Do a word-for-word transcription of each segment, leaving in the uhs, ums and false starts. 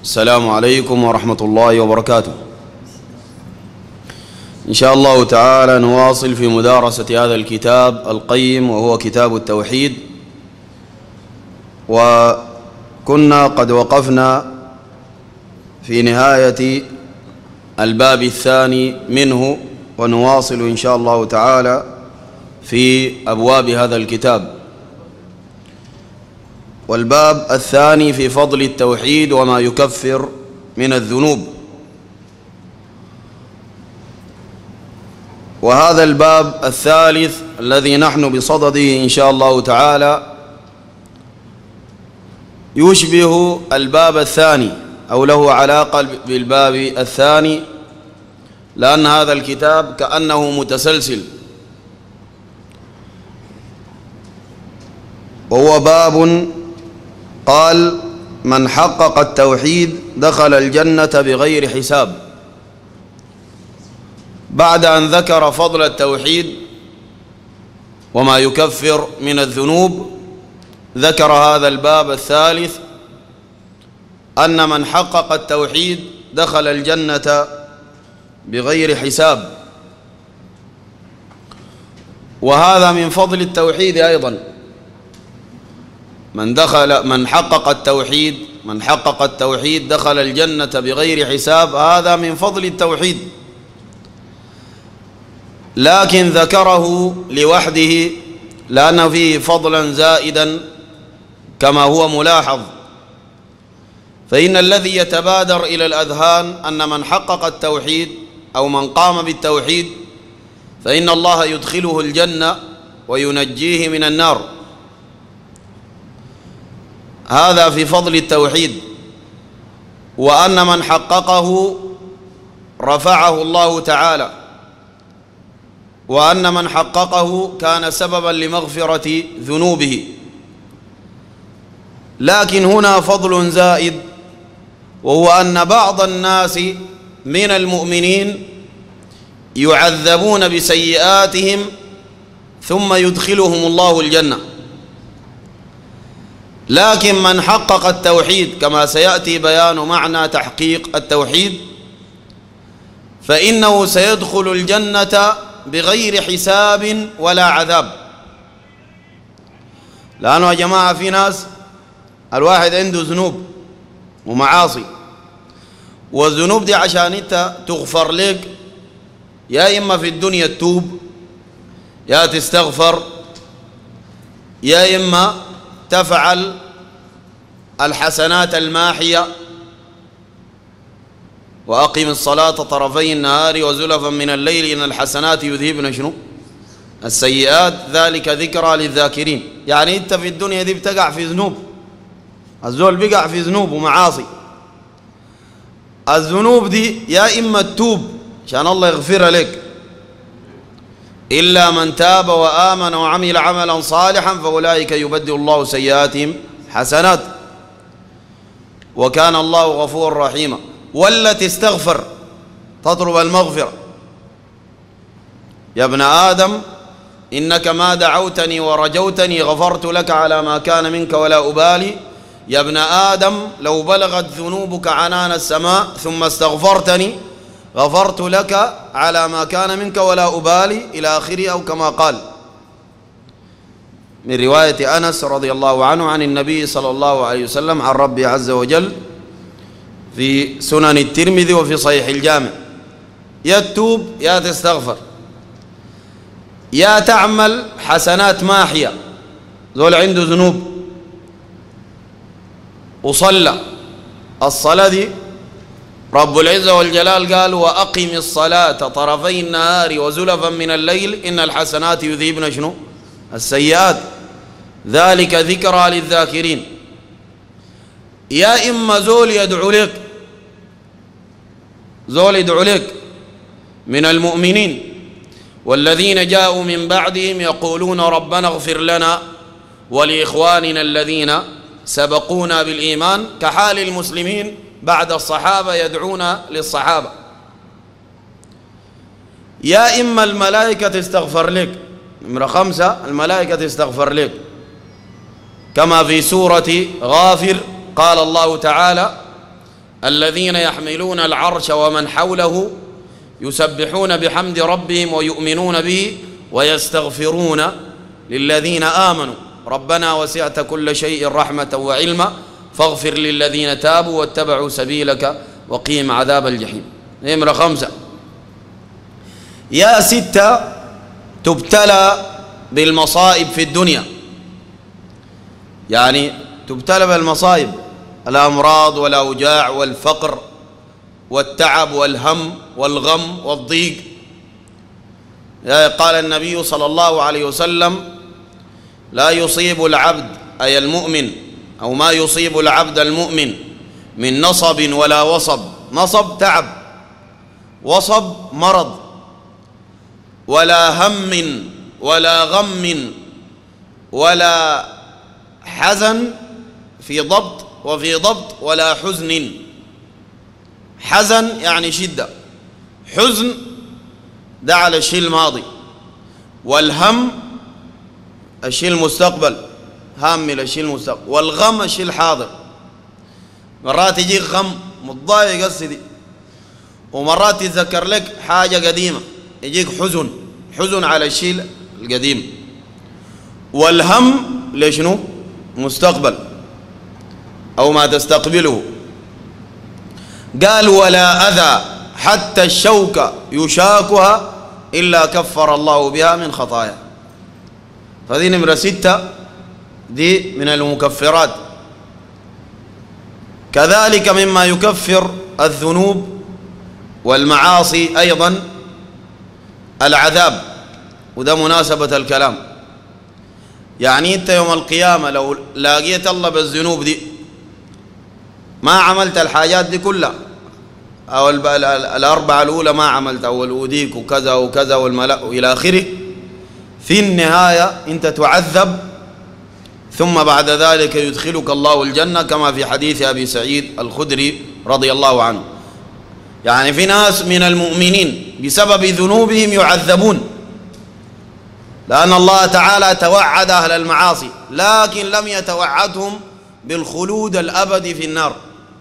السلام عليكم ورحمة الله وبركاته. إن شاء الله تعالى نواصل في مدارسة هذا الكتاب القيم وهو كتاب التوحيد، وكنا قد وقفنا في نهاية الباب الثاني منه، ونواصل إن شاء الله تعالى في أبواب هذا الكتاب. والباب الثاني في فضل التوحيد وما يكفر من الذنوب. وهذا الباب الثالث الذي نحن بصدده إن شاء الله تعالى يشبه الباب الثاني أو له علاقة بالباب الثاني، لأن هذا الكتاب كأنه متسلسل، وهو باب قال: من حقق التوحيد دخل الجنة بغير حساب. بعد أن ذكر فضل التوحيد وما يكفر من الذنوب، ذكر هذا الباب الثالث أن من حقق التوحيد دخل الجنة بغير حساب. وهذا من فضل التوحيد أيضا. من دخل من حقق التوحيد من حقق التوحيد دخل الجنة بغير حساب، هذا من فضل التوحيد، لكن ذكره لوحده لأن فيه فضلا زائدا كما هو ملاحظ. فإن الذي يتبادر إلى الأذهان أن من حقق التوحيد أو من قام بالتوحيد فإن الله يدخله الجنة وينجيه من النار. هذا في فضل التوحيد. وأن من حققه رفعه الله تعالى، وأن من حققه كان سببا لمغفرة ذنوبه. لكن هنا فضل زائد، وهو أن بعض الناس من المؤمنين يعذبون بسيئاتهم ثم يدخلهم الله الجنة. لكن من حقق التوحيد كما سيأتي بيان معنى تحقيق التوحيد فإنه سيدخل الجنة بغير حساب ولا عذاب. لأنه يا جماعة في ناس الواحد عنده ذنوب ومعاصي، والذنوب دي عشان انت تغفر لك يا إما في الدنيا تتوب يا تستغفر، يا إما تفعل الحسنات الماحية، وأقم الصلاة طرفي النهار وزلفا من الليل إن الحسنات يذهبن شنو السيئات ذلك ذكرى للذاكرين. يعني أنت في الدنيا دي بتقع في ذنوب، الزول بيقع في ذنوب ومعاصي. الذنوب دي يا إما تتوب عشان الله يغفر لك، إلا من تاب وآمن وعمل عملا صالحا فأولئك يبدل الله سيئاتهم حسنات وكان الله غفورا رحيما. ولا تستغفر تطلب المغفرة: يا ابن آدم إنك ما دعوتني ورجوتني غفرت لك على ما كان منك ولا أبالي. يا ابن آدم لو بلغت ذنوبك عنان السماء ثم استغفرتني غفرت لك على ما كان منك ولا أبالي، إلى آخره، أو كما قال من رواية أنس رضي الله عنه عن النبي صلى الله عليه وسلم عن ربي عز وجل في سنن الترمذي وفي صحيح الجامع: يا تتوب يا تستغفر يا تعمل حسنات ماحية. ذول عنده ذنوب وصلى الصلاة دي رب العزة والجلال قال: وأقم الصلاة طرفي النهار وزلفا من الليل إن الحسنات يذهبن شنو السيئات ذلك ذكرى للذاكرين. يا إما زول يدعو لك، زول يدعو لك من المؤمنين: والذين جاءوا من بعدهم يقولون ربنا اغفر لنا ولإخواننا الذين سبقونا بالإيمان، كحال المسلمين بعد الصحابة يدعون للصحابة. يا إما الملائكة تستغفر لك. نمرة خمسة: الملائكة تستغفر لك، كما في سورة غافر قال الله تعالى: الذين يحملون العرش ومن حوله يسبحون بحمد ربهم ويؤمنون به ويستغفرون للذين آمنوا ربنا وسعت كل شيء رحمة وعلما فاغفر للذين تابوا واتبعوا سبيلك وقيم عذاب الجحيم. نمرة خمسة، يا ستة، تبتلى بالمصائب في الدنيا، يعني تبتلى بالمصائب، الأمراض والأوجاع والفقر والتعب والهم والغم والضيق. قال النبي صلى الله عليه وسلم لا يصيب العبد أي المؤمن أو ما يصيب العبد المؤمن من نصب ولا وصب، نصب تعب، وصب مرض، ولا هم ولا غم ولا حزن في ضبط وفي ضبط ولا حزن. حزن يعني شدة، حزن ده على الشيء الماضي، والهم الشيء المستقبل، هام الشيء المستقبل، والغم الشيء الحاضر. مرات يجيك غم متضايق قصدي، ومرات يتذكر لك حاجة قديمة يجيك حزن، حزن على الشيء القديم. والهم لشنو؟ مستقبل أو ما تستقبله. قال ولا أذى حتى الشوكة يشاكها إلا كفر الله بها من خطايا. فدي نمرة ستة، دي من المكفرات. كذلك مما يكفر الذنوب والمعاصي أيضا العذاب، وده مناسبة الكلام. يعني أنت يوم القيامة لو لاقيت الله بالذنوب دي، ما عملت الحاجات دي كلها، أو الأربعة الأولى ما عملت، أو الأوديك وكذا وكذا والملأ وإلى آخره، في النهاية أنت تعذب، ثم بعد ذلك يدخلك الله الجنة كما في حديث أبي سعيد الخدري رضي الله عنه. يعني في ناس من المؤمنين بسبب ذنوبهم يعذبون، لأن الله تعالى توعد أهل المعاصي، لكن لم يتوعدهم بالخلود الأبدي في النار.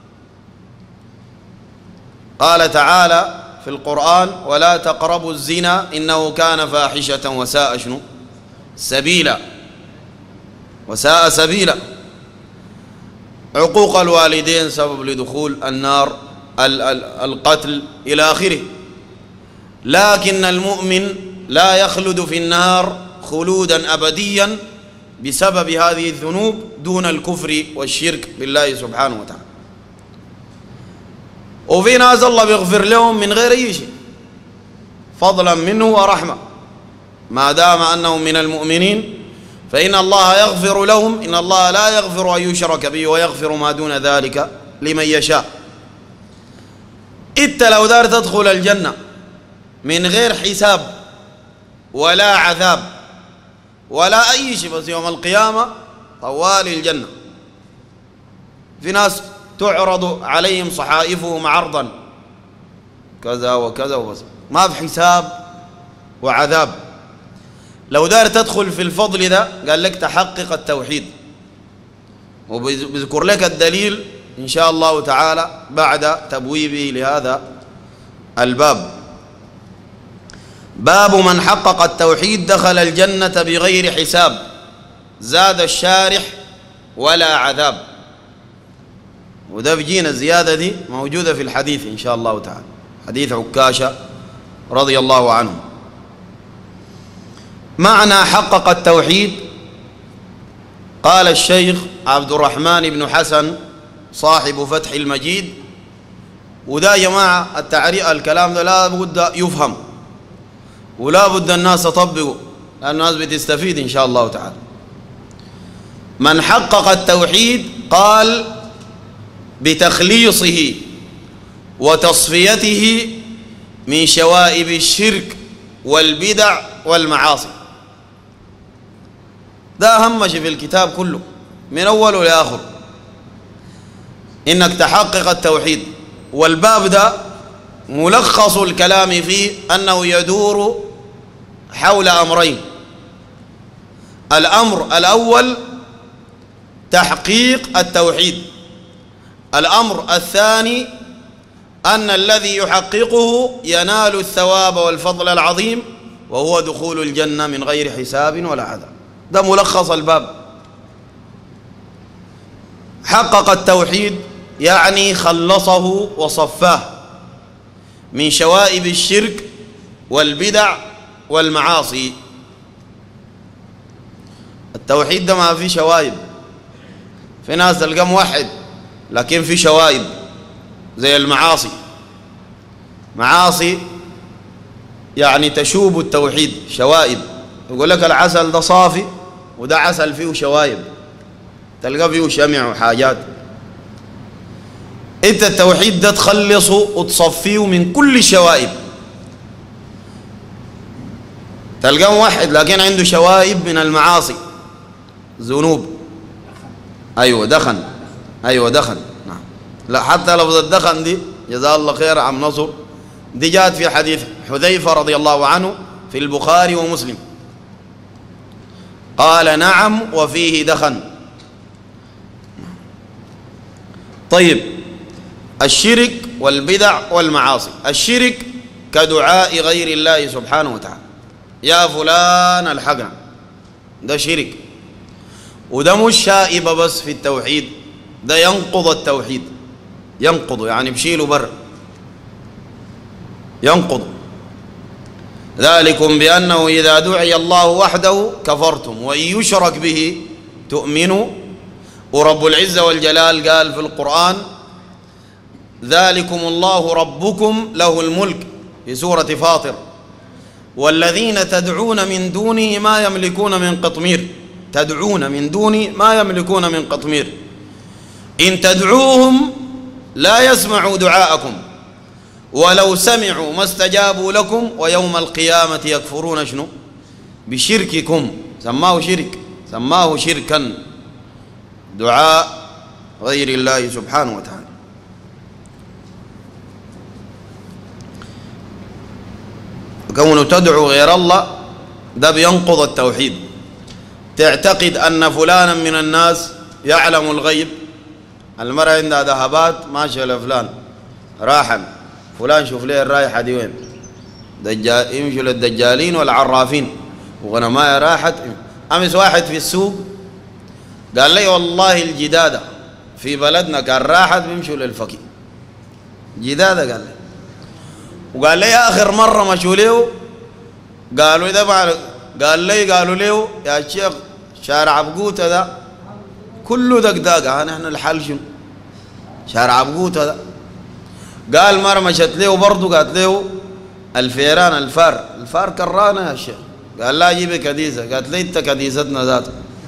قال تعالى في القرآن ولا تقربوا الزنا إنه كان فاحشة وساء شنو؟ سبيلا، وساء سبيلا. عقوق الوالدين سبب لدخول النار، القتل إلى آخره. لكن المؤمن لا يخلد في النار خلودا أبديا بسبب هذه الذنوب دون الكفر والشرك بالله سبحانه وتعالى. وفي ناس الله بيغفر لهم من غير أي شيء فضلا منه ورحمة، ما دام أنهم من المؤمنين فإن الله يغفر لهم. إن الله لا يغفر أن يشرك به ويغفر ما دون ذلك لمن يشاء. إنت لو دار تدخل الجنة من غير حساب ولا عذاب ولا أي شيء، بس يوم القيامة طوال الجنة. في ناس تعرض عليهم صحائفهم عرضا كذا وكذا وبس، ما في حساب وعذاب. لو دار تدخل في الفضل ده قال لك تحقق التوحيد، وبذكر لك الدليل إن شاء الله تعالى بعد تبويبه لهذا الباب. باب من حقق التوحيد دخل الجنة بغير حساب، زاد الشارح ولا عذاب. وده بيجينا الزيادة دي موجودة في الحديث إن شاء الله تعالى، حديث عكاشة رضي الله عنه. معنى حقق التوحيد، قال الشيخ عبد الرحمن بن حسن صاحب فتح المجيد، وده يا جماعة التعريف الكلام ده لا بد يفهم ولا بد الناس تطبقه، لأن الناس بتستفيد إن شاء الله تعالى. من حقق التوحيد قال بتخليصه وتصفيته من شوائب الشرك والبدع والمعاصي. ده أهم شيء في الكتاب كله من أوله لآخر، إنك تحقق التوحيد. والباب ده ملخص الكلام فيه أنه يدور حول أمرين. الأمر الأول تحقيق التوحيد، الأمر الثاني أن الذي يحققه ينال الثواب والفضل العظيم، وهو دخول الجنة من غير حساب ولا عذاب. ده ملخص الباب. حقق التوحيد يعني خلصه وصفاه من شوائب الشرك والبدع والمعاصي. التوحيد ده ما فيه شوائب. في ناس تلقى موحد لكن في شوائب زي المعاصي. معاصي يعني تشوب التوحيد، شوائب. يقول لك العسل ده صافي وده عسل فيه شوائب، تلقى فيه شمع وحاجات. انت التوحيد ده تخلصه وتصفيه من كل الشوائب. تلقى موحد لكن عنده شوائب من المعاصي، ذنوب. ايوه دخن، ايوه دخن. نعم. لا حتى لفظ الدخن دي جزاه الله خير عم نصر، دي جاءت في حديث حذيفة رضي الله عنه في البخاري ومسلم، قال نعم وفيه دخن. طيب، الشرك والبدع والمعاصي. الشرك كدعاء غير الله سبحانه وتعالى، يا فلان الحقنا، ده شرك. وده مش شائبة بس في التوحيد، ده ينقض التوحيد، ينقض يعني بشيله بر، ينقض. ذلكم بأنه إذا دعي الله وحده كفرتم وإن يشرك به تؤمنوا. ورب العزة والجلال قال في القرآن ذلكم الله ربكم له الملك في سورة فاطر، والذين تدعون من دونه ما يملكون من قطمير. تدعون من دوني ما يملكون من قطمير، إن تدعوهم لا يسمعوا دعاءكم ولو سمعوا ما استجابوا لكم ويوم القيامة يكفرون شنو؟ بشرككم. سماه شرك، سماه شركا، دعاء غير الله سبحانه وتعالى. كونه تدعو غير الله ده بينقض التوحيد. تعتقد أن فلانا من الناس يعلم الغيب. المرأة عندها ذهبات ماشية لفلان راحا، فلان شوف ليه الرايحة دي وين؟ دجال، يمشوا للدجالين والعرافين وغنماية راحت. أمس واحد في السوق قال لي والله الجدادة في بلدنا كان راحت بيمشوا للفقيه. جدادة قال لي، وقال لي آخر مرة مشوا له قالوا ده، قال لي قالوا له يا شيخ شارع بقوته ده كله دقداقة، نحن الحل شنو؟ شارع بقوته ده. قال مرة مشت له برضه قالت له الفيران الفار، الفار كرانة يا شيخ. قال لا جيبي كديسة. قالت لي انت كديستنا ذاته.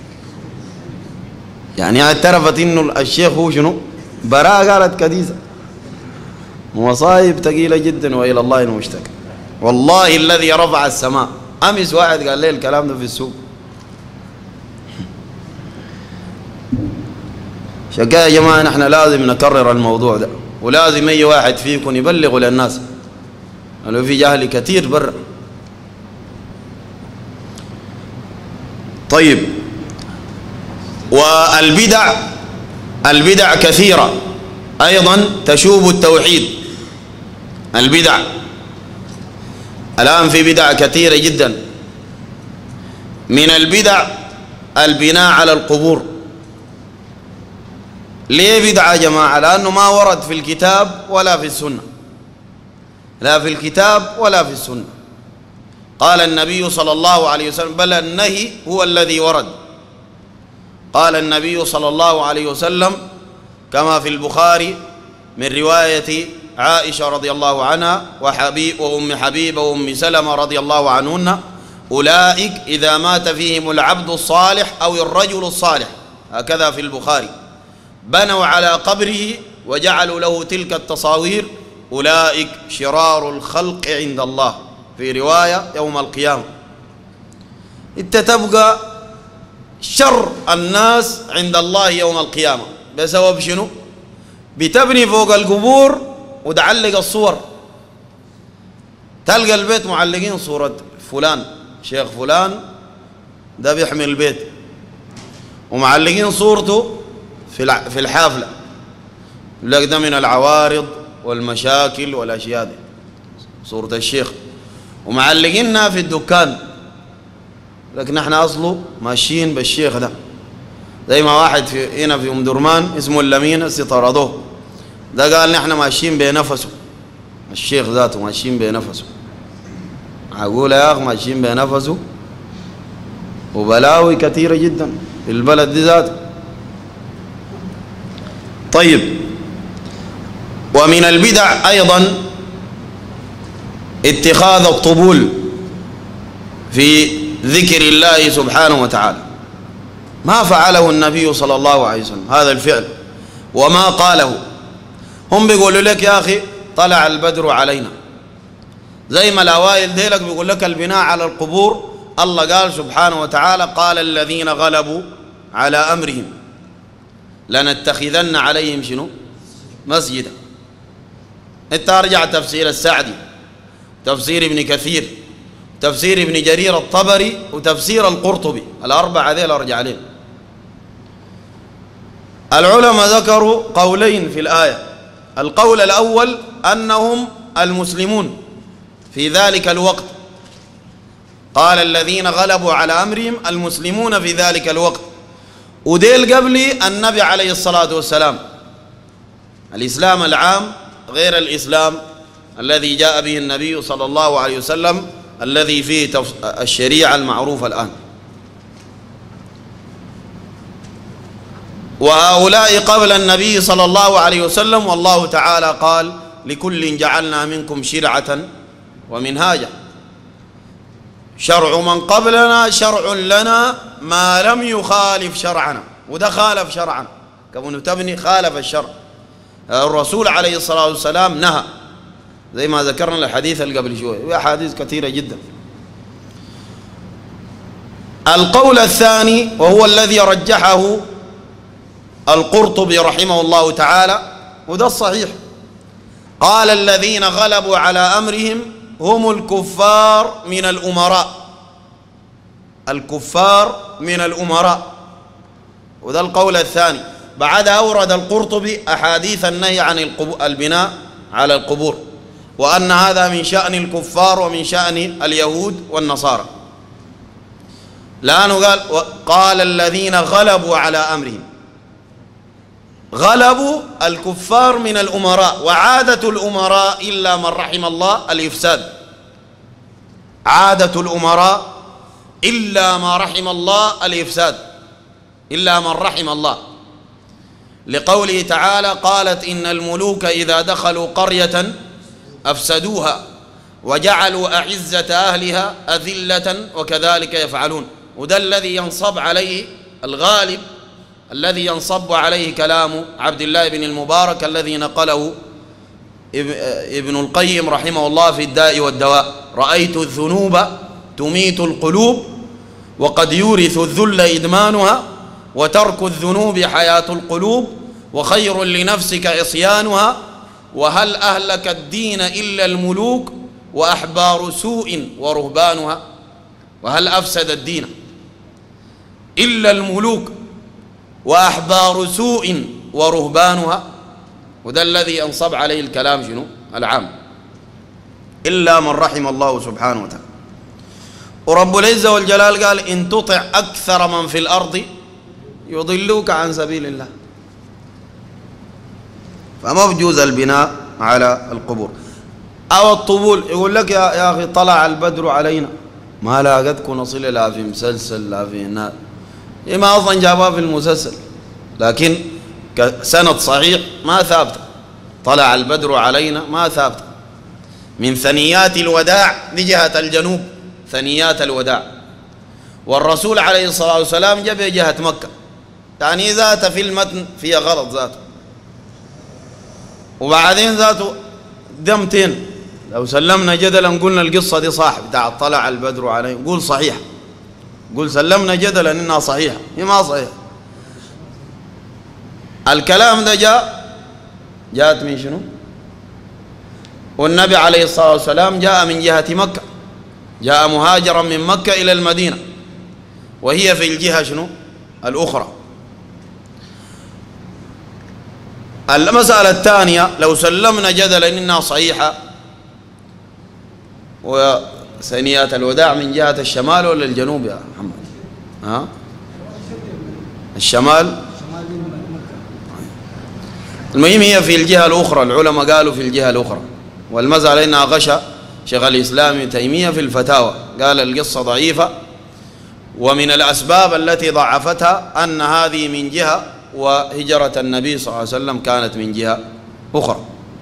يعني اعترفت انه الشيخ هو شنو؟ براء. قالت كديسة. مصايب ثقيلة جدا والى الله المشتكى. والله الذي رفع السماء. امس واحد قال لي الكلام ده في السوق. شكا يا جماعة نحن لازم نكرر الموضوع ده، ولازم اي واحد فيكم يبلغ للناس لانه في جهل كثير برا. طيب، والبدع، البدع كثيرة أيضا تشوب التوحيد. البدع الآن في بدع كثيرة جدا. من البدع البناء على القبور. ليه بدعة يا جماعة؟ لأنه ما ورد في الكتاب ولا في السنة، لا في الكتاب ولا في السنة. قال النبي صلى الله عليه وسلم بل النهي هو الذي ورد. قال النبي صلى الله عليه وسلم كما في البخاري من رواية عائشة رضي الله عنها وحبيب وأم حبيبة وأم سلمة رضي الله عنهن أولئك إذا مات فيهم العبد الصالح أو الرجل الصالح، هكذا في البخاري، بنوا على قبره وجعلوا له تلك التصاوير، أولئك شرار الخلق عند الله، في رواية يوم القيامة. انت تبقى شر الناس عند الله يوم القيامة بسبب شنو؟ بتبني فوق القبور وتعلق الصور. تلقى البيت معلقين صورة فلان، شيخ فلان ده بيحمل البيت، ومعلقين صورته في في الحافلة لك ده من العوارض والمشاكل والأشياء دي صورة الشيخ ومعلقينها في الدكان، لكن نحن أصله ماشيين بالشيخ ده. زي ما واحد في هنا في أم درمان اسمه اللمين استطردوه، ده قال نحن ماشيين بنفسه، الشيخ ذاته ماشيين بنفسه. أقول يا أخ ماشيين بنفسه وبلاوي كثيرة جدا في البلد دي ذاته. طيب، ومن البدع أيضا اتخاذ الطبول في ذكر الله سبحانه وتعالى. ما فعله النبي صلى الله عليه وسلم هذا الفعل وما قاله. هم بيقولوا لك يا أخي طلع البدر علينا، زي ما الأوائل ديلك بيقول لك البناء على القبور. الله قال سبحانه وتعالى قال الذين غلبوا على أمرهم لنتخذن عليهم شنو مسجدا. انت ارجع تفسير السعدي، تفسير ابن كثير، تفسير ابن جرير الطبري، وتفسير القرطبي، الأربعة ذيل ارجع عليهم. العلماء ذكروا قولين في الآية. القول الأول أنهم المسلمون في ذلك الوقت، قال الذين غلبوا على أمرهم المسلمون في ذلك الوقت، وديل قبل النبي عليه الصلاة والسلام. الإسلام العام غير الإسلام الذي جاء به النبي صلى الله عليه وسلم الذي فيه الشريعة المعروفة الآن. وهؤلاء قبل النبي صلى الله عليه وسلم، والله تعالى قال لكل جعلنا منكم شرعة ومنهاجا. شرع من قبلنا شرع لنا ما لم يخالف شرعنا، وده خالف شرعنا كابن تبني خالف الشرع. الرسول عليه الصلاة والسلام نهى زي ما ذكرنا الحديث اللي قبل شوية، وأحاديث كثيرة جدا. القول الثاني وهو الذي رجحه القرطبي رحمه الله تعالى، وده الصحيح، قال الذين غلبوا على أمرهم هم الكفار من الأمراء، الكفار من الأمراء، وده القول الثاني. بعد أورد القرطبي أحاديث النهي عن البناء على القبور، وأن هذا من شأن الكفار ومن شأن اليهود والنصارى. لأنه قال قال الذين غلبوا على أمرهم، غلبوا الكفار من الأمراء، وعادة الأمراء إلا من رحم الله الإفساد، عادة الأمراء إلا ما رحم الله الإفساد، إلا من رحم الله، لقوله تعالى قالت إن الملوك إذا دخلوا قرية أفسدوها وجعلوا أعزة أهلها أذلة وكذلك يفعلون. وده الذي ينصب عليه الغالب، الذي ينصب عليه كلام عبد الله بن المبارك الذي نقله ابن القيم رحمه الله في الداء والدواء: رأيت الذنوب تميت القلوب وقد يورث الذل إدمانها، وترك الذنوب حياة القلوب، وخير لنفسك عصيانها، وهل أهلك الدين إلا الملوك وأحبار سوء ورهبانها. وهل أفسد الدين إلا الملوك وأحبار سوء ورهبانها. وده الذي ينصب عليه الكلام شنو العام، إلا من رحم الله سبحانه وتعالى. ورب العزة والجلال قال إن تطع أكثر من في الأرض يضلوك عن سبيل الله. فما بجوز البناء على القبور أو الطبول. يقول لك يا, يا أخي طلع البدر علينا، ما لاقتكم نصل لا في مسلسل لا في نار، إما أصلا جابها في المسلسل، لكن كسند صحيح ما ثابت. طلع البدر علينا ما ثابت. من ثنيات الوداع لجهة الجنوب، ثنيات الوداع، والرسول عليه الصلاة والسلام جاب جهة مكة، يعني ذات في المتن فيها غلط ذاته. وبعدين ذاته دمتين، لو سلمنا جدلا قلنا القصة دي صح بتاع طلع البدر علينا، قول صحيح، قول سلمنا جدلا إنها صحيحة، هي ما صحيحة. الكلام ده جاء جاءت من شنو؟ والنبي عليه الصلاة والسلام جاء من جهة مكة، جاء مهاجرا من مكة إلى المدينة، وهي في الجهة شنو؟ الأخرى. المسألة الثانية، لو سلمنا جدلا إنها صحيحة، وثنيات الوداع من جهة الشمال ولا الجنوب يا محمد؟ ها؟ الشمال. المهم هي في الجهة الأخرى، العلماء قالوا في الجهة الأخرى، والمسألة إنها غشى شيخ الإسلام ابن تيمية في الفتاوى، قال القصة ضعيفة، ومن الأسباب التي ضعفتها أن هذه من جهة وهجرة النبي صلى الله عليه وسلم كانت من جهة أخرى.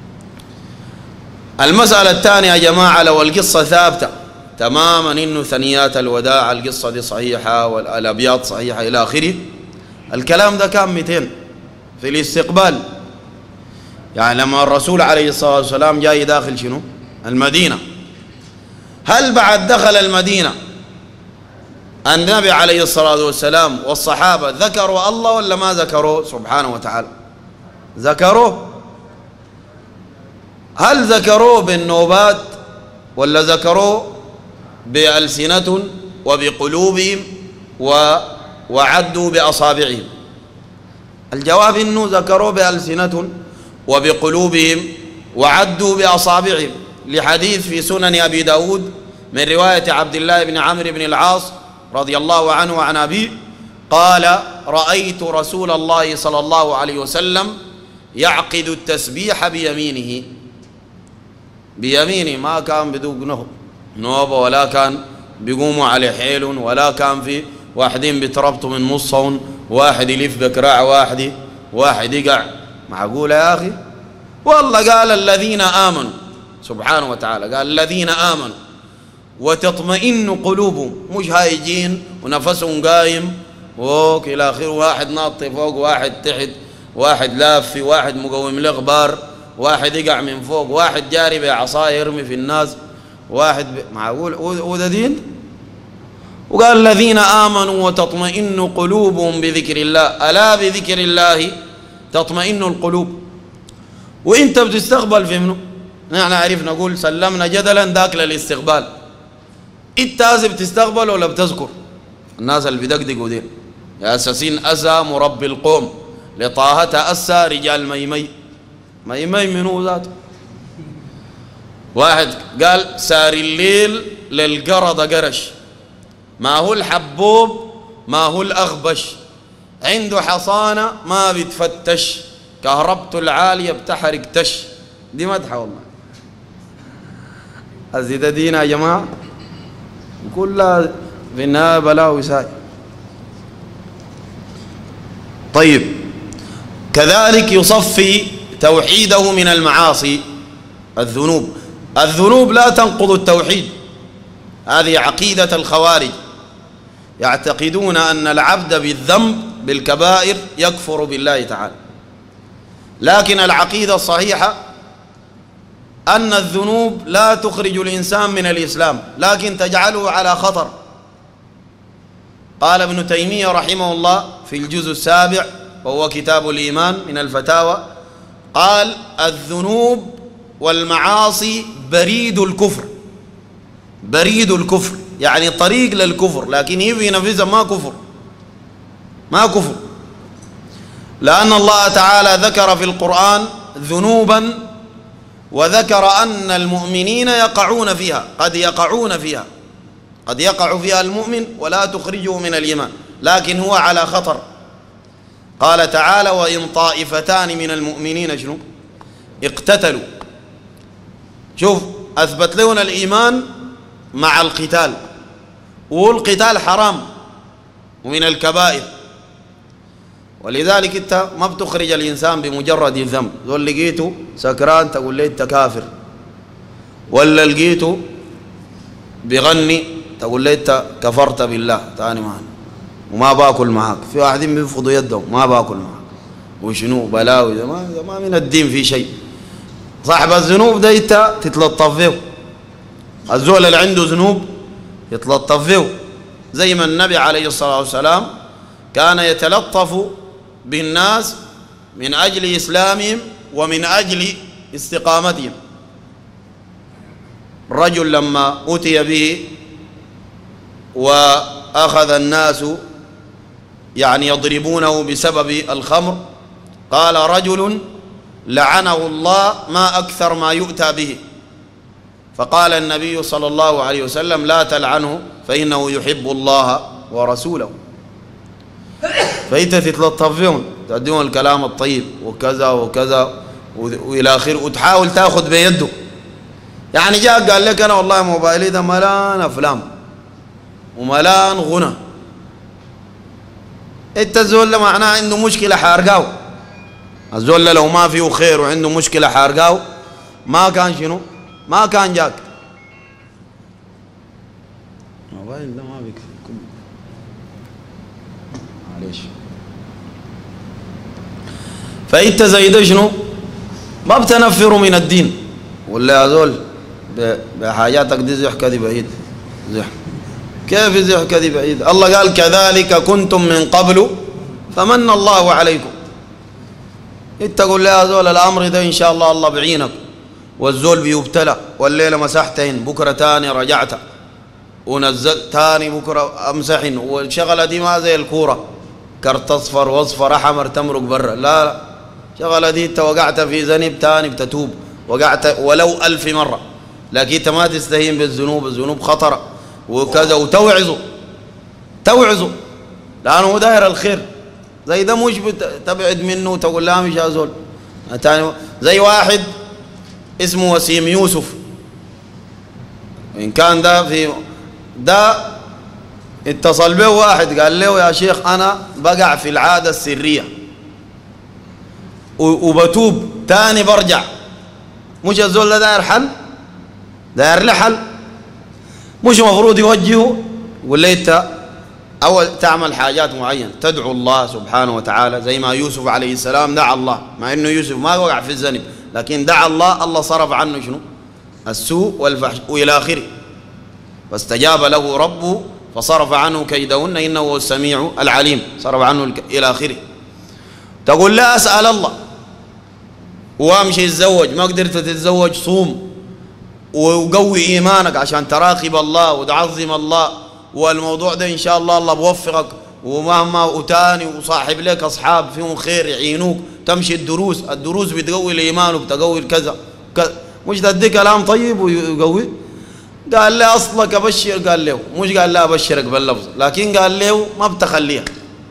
المسألة الثانية يا جماعة، لو القصة ثابتة تماما إنه ثنيات الوداع القصة دي صحيحة والأبيات صحيحة إلى آخره، الكلام ده كان مئتين في الاستقبال. يعني لما الرسول عليه الصلاة والسلام جاي داخل شنو؟ المدينة، هل بعد دخل المدينة النبي عليه الصلاة والسلام والصحابة ذكروا الله ولا ما ذكروه سبحانه وتعالى؟ ذكروه. هل ذكروه بالنوبات ولا ذكروه بألسنة وبقلوبهم و وعدوا بأصابعهم؟ الجواب إنه ذكروه بألسنة وبقلوبهم وعدوا بأصابعهم، لحديث في سنن أبي داود من رواية عبد الله بن عمرو بن العاص رضي الله عنه وعن أبيه قال: رأيت رسول الله صلى الله عليه وسلم يعقد التسبيح بيمينه. بيمينه، ما كان بدوق نوبة ولا كان بيقوموا على حيل ولا كان في واحدين بيتربطوا من مصهم، واحد يلف بكراع واحد واحد يقع. معقولة يا أخي؟ والله قال الذين آمنوا سبحانه وتعالى، قال الذين آمنوا وتطمئن قلوبهم، مش هايجين ونفسهم قايم فوق إلى آخره، واحد ناط فوق واحد تحت، واحد لاف، واحد مقوم الأخبار، واحد يقع من فوق، واحد جاري بعصاية يرمي في الناس، واحد ب... معقول وده دين؟ وقال الذين آمنوا وتطمئن قلوبهم بذكر الله، ألا بذكر الله تطمئن القلوب. وإنت بتستقبل في منه، نحن عرفنا نقول سلمنا جدلا ذاك للاستقبال، إنت هذا بتستقبل ولا بتذكر؟ الناس اللي بدقدقوا دين يا أساسين أسى مربي القوم لطاهة أسى رجال ميمي. ميمي منو ذاته؟ واحد قال سار الليل للقرض قرش، ما هو الحبوب ما هو الأغبش، عنده حصانة ما بتفتش، كهربته العالية بتحرق تش. دي مدحة والله. أزيد دين يا جماعة كلها في النهاية بلاء وساي. طيب، كذلك يصفي توحيده من المعاصي الذنوب. الذنوب لا تنقض التوحيد، هذه عقيدة الخوارج، يعتقدون أن العبد بالذنب بالكبائر يكفر بالله تعالى. لكن العقيدة الصحيحة أن الذنوب لا تخرج الإنسان من الإسلام، لكن تجعله على خطر. قال ابن تيمية رحمه الله في الجزء السابع وهو كتاب الإيمان من الفتاوى، قال: الذنوب والمعاصي بريد الكفر. بريد الكفر يعني طريق للكفر، لكن هي في نفسها ما كفر، ما كفر، لأن الله تعالى ذكر في القرآن ذنوبا وذكر أن المؤمنين يقعون فيها، قد يقعون فيها، قد يقع فيها المؤمن ولا تخرجه من الإيمان، لكن هو على خطر. قال تعالى: وإن طائفتان من المؤمنين شنو اقتتلوا. شوف، أثبت لنا الإيمان مع القتال، والقتال حرام ومن الكبائر، ولذلك انت ما بتخرج الانسان بمجرد الذنب. ذول لقيته سكران تقول لي انت كافر، ولا لقيته بغني تقول لي انت كفرت بالله تاني معنا وما باكل معاك. في واحدين بينفضوا يدهم ما باكل معاك وشنو بلاوي، ده ما, ما من الدين في شيء. صاحب الذنوب ده انت تتلطف فيه، الزول اللي عنده ذنوب يتلطف فيه، زي ما النبي عليه الصلاة والسلام كان يتلطف بالناس من أجل إسلامهم ومن أجل استقامتهم. رجل لما أتي به وأخذ الناس يعني يضربونه بسبب الخمر، قال رجل لعنه الله ما أكثر ما يؤتى به. فقال النبي صلى الله عليه وسلم لا تلعنه فإنه يحب الله ورسوله. فأنت تتلطف فيهم، تديهم الكلام الطيب وكذا وكذا وإلى آخره، وتحاول تأخذ بيده. يعني جاء قال لك أنا والله موبايلي ده ملان أفلام وملان غنى، أنت الزول ده معناه عنده مشكلة حارقاو. الزول لو ما فيه خير وعنده مشكلة حارقاو ما كان شنو؟ ما كان جاك. الموبايل ده ما بيكفي معلش. فأنت زي ده شنو؟ ما بتنفروا من الدين ولا يا زول بحاجاتك دي زح كذي بعيد. زح كيف زح كذي بعيد؟ الله قال كذلك كنتم من قبل فمن الله عليكم. انت تقول لي يا زول الامر ده ان شاء الله الله بعينك، والزول بيبتلى والليله مسحتين بكره تاني رجعت ونزلت تاني بكره امسحن، والشغله دي ما زي الكوره كرت اصفر واصفر احمر تمرق برا. لا لا، شغله دي انت وقعت في ذنب تاني بتتوب، وقعت ولو ألف مره، لكن انت ما تستهين بالذنوب، الذنوب خطره وكذا، وتوعظه توعظه لانه هو داير الخير. زي ده مش تبعد منه وتقول لا مش يا زول. زي واحد اسمه وسيم يوسف، إن كان ده في ده اتصل به واحد قال له يا شيخ أنا بقع في العادة السرية وبتوب تاني برجع. مش الزول ده داير حل؟ داير له حل، مش مفروض يوجهه ولا انت أول تعمل حاجات معينة، تدعو الله سبحانه وتعالى زي ما يوسف عليه السلام دعا الله، مع إنه يوسف ما وقع في الذنب لكن دعا الله، الله صرف عنه شنو؟ السوء والفحش وإلى آخره. فاستجاب له ربه فصرف عنه كيدهن إنه هو السميع العليم، صرف عنه إلى آخره. تقول لا أسأل الله وامشي اتزوج، ما قدرت تتزوج صوم وقوي إيمانك عشان تراقب الله وتعظم الله، والموضوع ده إن شاء الله الله بوفقك، ومهما وتاني وصاحب لك أصحاب فيهم خير يعينوك، تمشي الدروس، الدروس بتقوي الإيمان وبتقوي الكذا كذا. مش تدي كلام طيب ويقوي. قال له أصلك أبشر، قال له مش قال لا أبشرك باللفظ، لكن قال له ما بتخليها.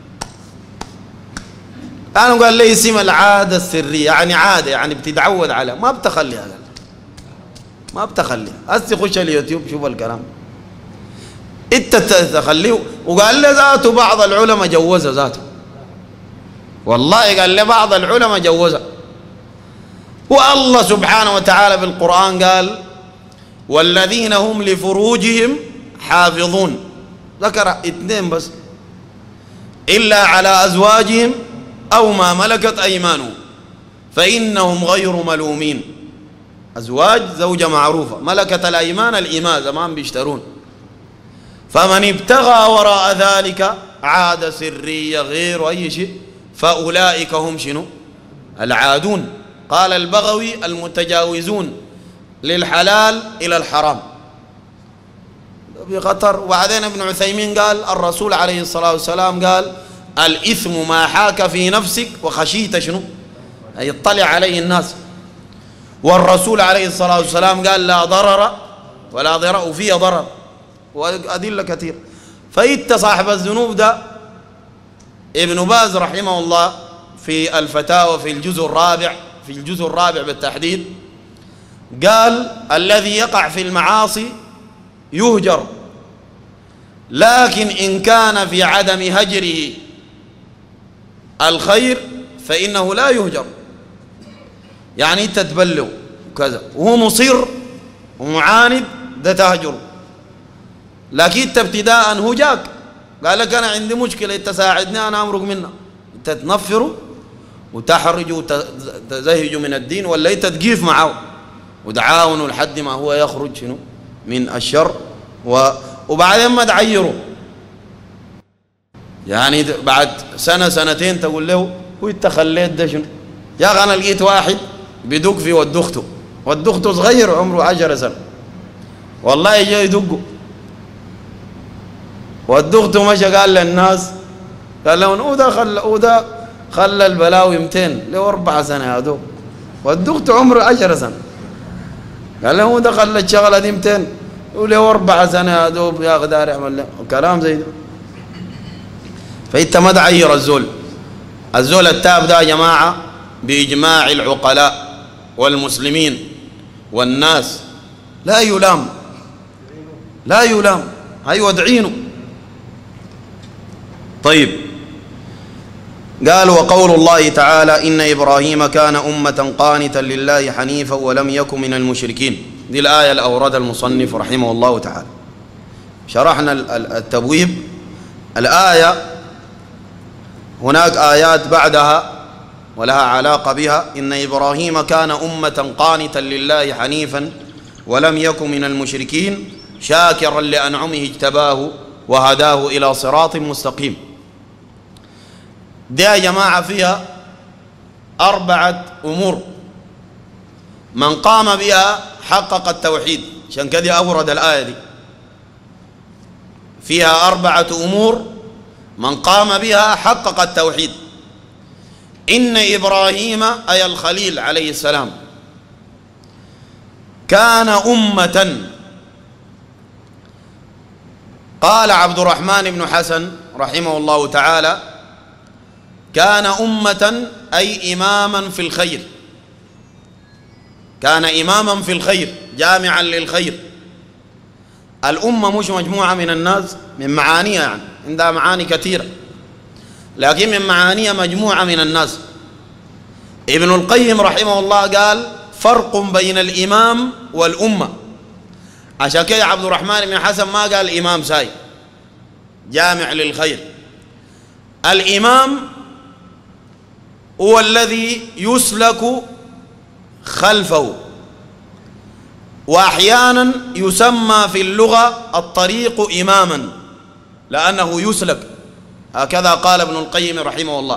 أنا قال لي اسم العادة السرية، يعني عادة يعني بتتعود عليها، ما بتخليها. قال ما بتخليها. هسه خش اليوتيوب شوف الكلام انت تخليه. وقال لي ذاته بعض العلماء جوزها ذاته، والله قال لي بعض العلماء جوزها. والله سبحانه وتعالى بالقرآن قال والذين هم لفروجهم حافظون، ذكر اثنين بس، إلا على أزواجهم أو ما ملكت أيمانهم فإنهم غير ملومين. أزواج زوجة معروفة، ملكت الأيمان الإماء زمان بيشترون. فمن ابتغى وراء ذلك عادة سرية غير أي شيء فأولئك هم شنو؟ العادون. قال البغوي المتجاوزون للحلال إلى الحرام بخطر. وبعدين ابن عثيمين قال الرسول عليه الصلاة والسلام قال الإثم ما حاك في نفسك وخشيت شنو؟ أن يطلع عليه الناس. والرسول عليه الصلاة والسلام قال لا ضرر ولا ضرر وفيه ضرر، وأدلة كثير. فإنت صاحب الذنوب ده ابن باز رحمه الله في الفتاوى في الجزء الرابع في الجزء الرابع بالتحديد قال الذي يقع في المعاصي يهجر، لكن إن كان في عدم هجره الخير فإنه لا يهجر. يعني أنت تبلغ وكذا وهو مصر ومعاند ده تهجر، لكن أنت ابتداء هجاك قال لك أنا عندي مشكلة أنت ساعدني أنا أمرق منها، أنت تنفره وتحرج وتزهج من الدين، ولا أنت تقيف معه ودعاونه لحد ما هو يخرج شنو من الشر، وبعدين ما تعيره. يعني بعد سنة سنتين تقول له هو أنت خليت ده شنو؟ يا أخي أنا لقيت واحد بدق في ودخته ودخته صغير عمره عشر سنة، والله جاي يدقه ودخته مشى قال للناس قال لهم وده خلى وده خلى البلاوي مئتين له أربع سنة يا دوب والدخت عمره عشر سنة. قال له هو دخل الشغلة دي مئتين وله أربع سنة يا دوب يا غدار يعمل له كلام زي ده. فأنت ما تعير الزول. الزول التاب ده يا جماعة بإجماع العقلاء والمسلمين والناس لا يلام، لا يلام، هاي ودعينه. طيب، قال وقول الله تعالى إن إبراهيم كان أمة قانتا لله حنيفا ولم يكن من المشركين. دي الآية اللي أوردها المصنف رحمه الله تعالى. شرحنا التبويب. الآية هناك آيات بعدها ولها علاقة بها. إن إبراهيم كان أمة قانتا لله حنيفا ولم يكن من المشركين شاكرا لأنعمه اجتباه وهداه إلى صراط مستقيم. دي يا جماعة فيها أربعة أمور من قام بها حقق التوحيد. عشان كده أورد الآية دي. فيها أربعة أمور من قام بها حقق التوحيد. إن إبراهيم أي الخليل عليه السلام كان أمة. قال عبد الرحمن بن حسن رحمه الله تعالى كان أمة أي إماما في الخير. كان إماما في الخير جامعا للخير. الأمة مش مجموعة من الناس من معانيها، يعني عندها معاني كثيرة، لكن من معانيها مجموعة من الناس. ابن القيم رحمه الله قال فرق بين الإمام والأمة. عشان كده عبد الرحمن بن حسن ما قال إمام ساي جامع للخير. الإمام هو الذي يسلك خلفه، وأحيانا يسمى في اللغة الطريق إماما لأنه يسلك، هكذا قال ابن القيم رحمه الله.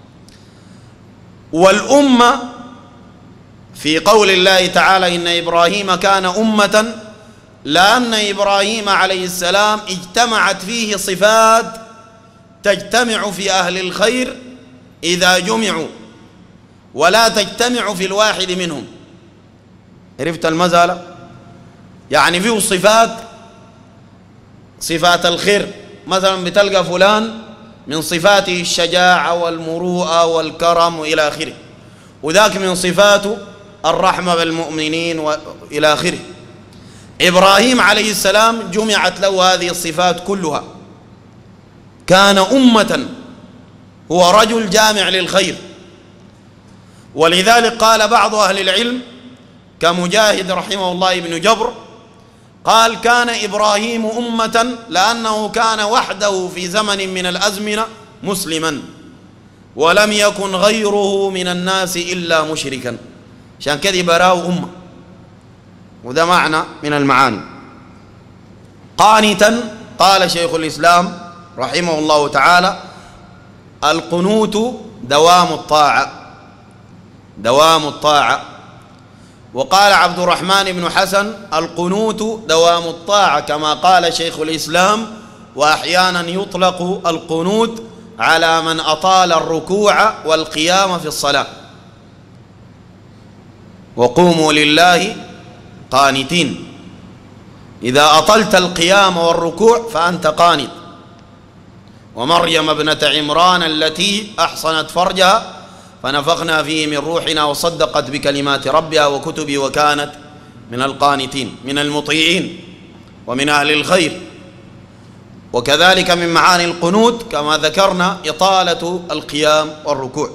والأمة في قول الله تعالى إن إبراهيم كان أمة، لأن إبراهيم عليه السلام اجتمعت فيه صفات تجتمع في أهل الخير إذا جمعوا ولا تجتمع في الواحد منهم. عرفت المسألة؟ يعني فيه صفات صفات الخير. مثلا بتلقى فلان من صفاته الشجاعة والمروءة والكرم وإلى آخره، وذاك من صفاته الرحمة بالمؤمنين وإلى آخره. إبراهيم عليه السلام جمعت له هذه الصفات كلها. كان أمة، هو رجل جامع للخير. ولذلك قال بعض أهل العلم كمجاهد رحمه الله ابن جبر قال كان إبراهيم أمة لأنه كان وحده في زمن من الأزمنة مسلما ولم يكن غيره من الناس إلا مشركا، عشان كذا براه أمة. وده معنى من المعاني. قانتا قال شيخ الإسلام رحمه الله تعالى القنوت دوام الطاعة، دوام الطاعة. وقال عبد الرحمن بن حسن القنوت دوام الطاعة كما قال شيخ الإسلام. وأحيانا يطلق القنوت على من أطال الركوع والقيام في الصلاة. وقوموا لله قانتين، إذا أطلت القيام والركوع فأنت قانت. ومريم ابنة عمران التي أحصنت فرجها فنفخنا فيه من روحنا وصدقت بكلمات ربها وكتبه وكانت من القانتين، من المطيعين ومن أهل الخير. وكذلك من معاني القنوت كما ذكرنا إطالة القيام والركوع.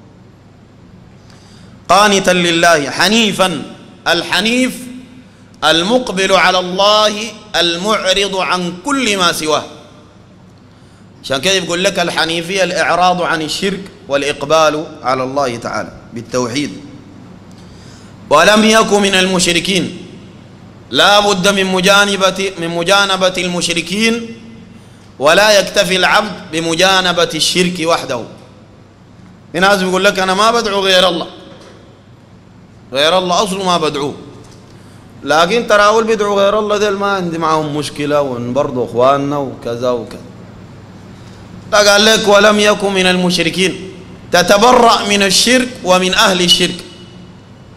قانتا لله حنيفا، الحنيف المقبل على الله المعرض عن كل ما سواه. عشان كده يقول لك الحنيفية الإعراض عن الشرك والإقبال على الله تعالى بالتوحيد. ولم يكن من المشركين، لا بد من مجانبة من مجانبة المشركين، ولا يكتفي العبد بمجانبة الشرك وحده. في ناس بيقول لك أنا ما بدعو غير الله، غير الله أصله ما بدعوه، لكن ترى أول بيدعو غير الله ديل ما عندي معهم مشكلة وبرضه إخواننا وكذا وكذا. لا، قال لك ولم يكن من المشركين، تتبرأ من الشرك ومن أهل الشرك.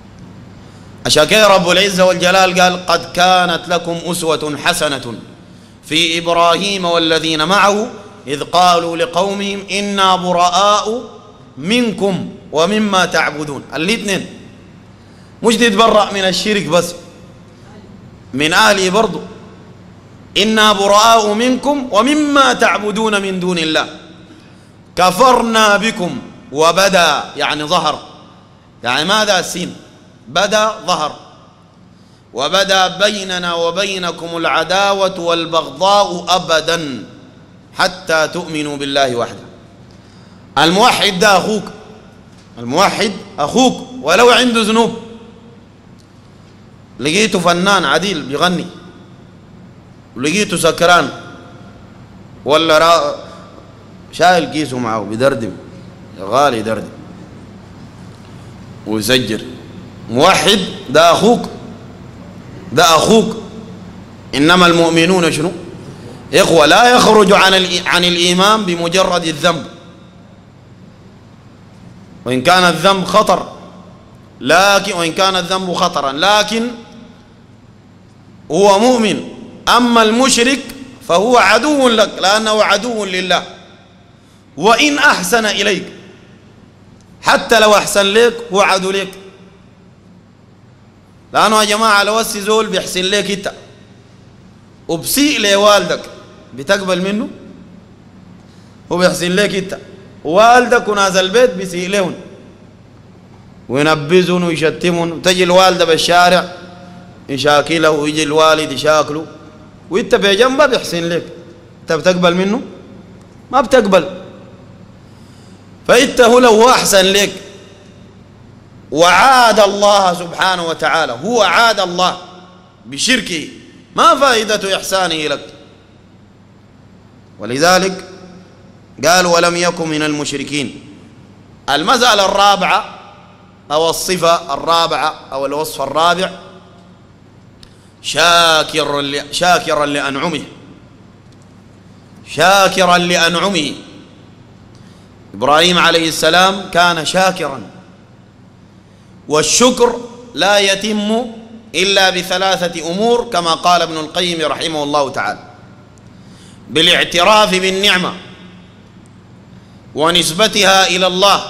عشان كده رب العزة والجلال قال قد كانت لكم أسوة حسنة في إبراهيم والذين معه إذ قالوا لقومهم إنا براء منكم ومما تعبدون. الاثنين مش تتبرأ من الشرك بس، من أهله برضو. إنا براء منكم ومما تعبدون من دون الله كفرنا بكم وبدا، يعني ظهر، يعني ماذا السين؟ بدا ظهر. وبدا بيننا وبينكم العداوة والبغضاء أبدا حتى تؤمنوا بالله وحده. الموحد ده أخوك، الموحد أخوك ولو عنده ذنوب. لقيته فنان عديل بيغني، ولقيته سكران ولا را... شايل كيسه معه بدردم، غالي دردم ويسجر. موحد ده أخوك، ده أخوك. إنما المؤمنون شنو؟ إخوة. لا يخرج عن عن الإيمان بمجرد الذنب، وإن كان الذنب خطر، لكن وإن كان الذنب خطرا لكن هو مؤمن. أما المشرك فهو عدو لك لأنه عدو لله، وإن أحسن إليك، حتى لو أحسن لك هو عدو لك. لأنه يا جماعة لو السيزول بيحسن لك إنت وبسيء لوالدك بتقبل منه؟ هو بيحسن لك إنت، والدك وناس البيت بيسيء لهم وينبذون ويشتمون، وتجي الوالدة بالشارع يشاكله ويجي الوالد يشاكله وإنت بجنبه بيحسن لك، أنت بتقبل منه؟ ما بتقبل. فإنت هو لو أحسن لك وعاد الله سبحانه وتعالى، هو عاد الله بشركه، ما فائدة إحسانه لك؟ ولذلك قال ولم يكن من المشركين. المسألة الرابعة أو الصفة الرابعة أو الوصف الرابع شاكرا شاكرا لأنعمه، شاكرا لأنعمه. إبراهيم عليه السلام كان شاكرا، والشكر لا يتم إلا بثلاثة أمور كما قال ابن القيم رحمه الله تعالى: بالاعتراف بالنعمة ونسبتها إلى الله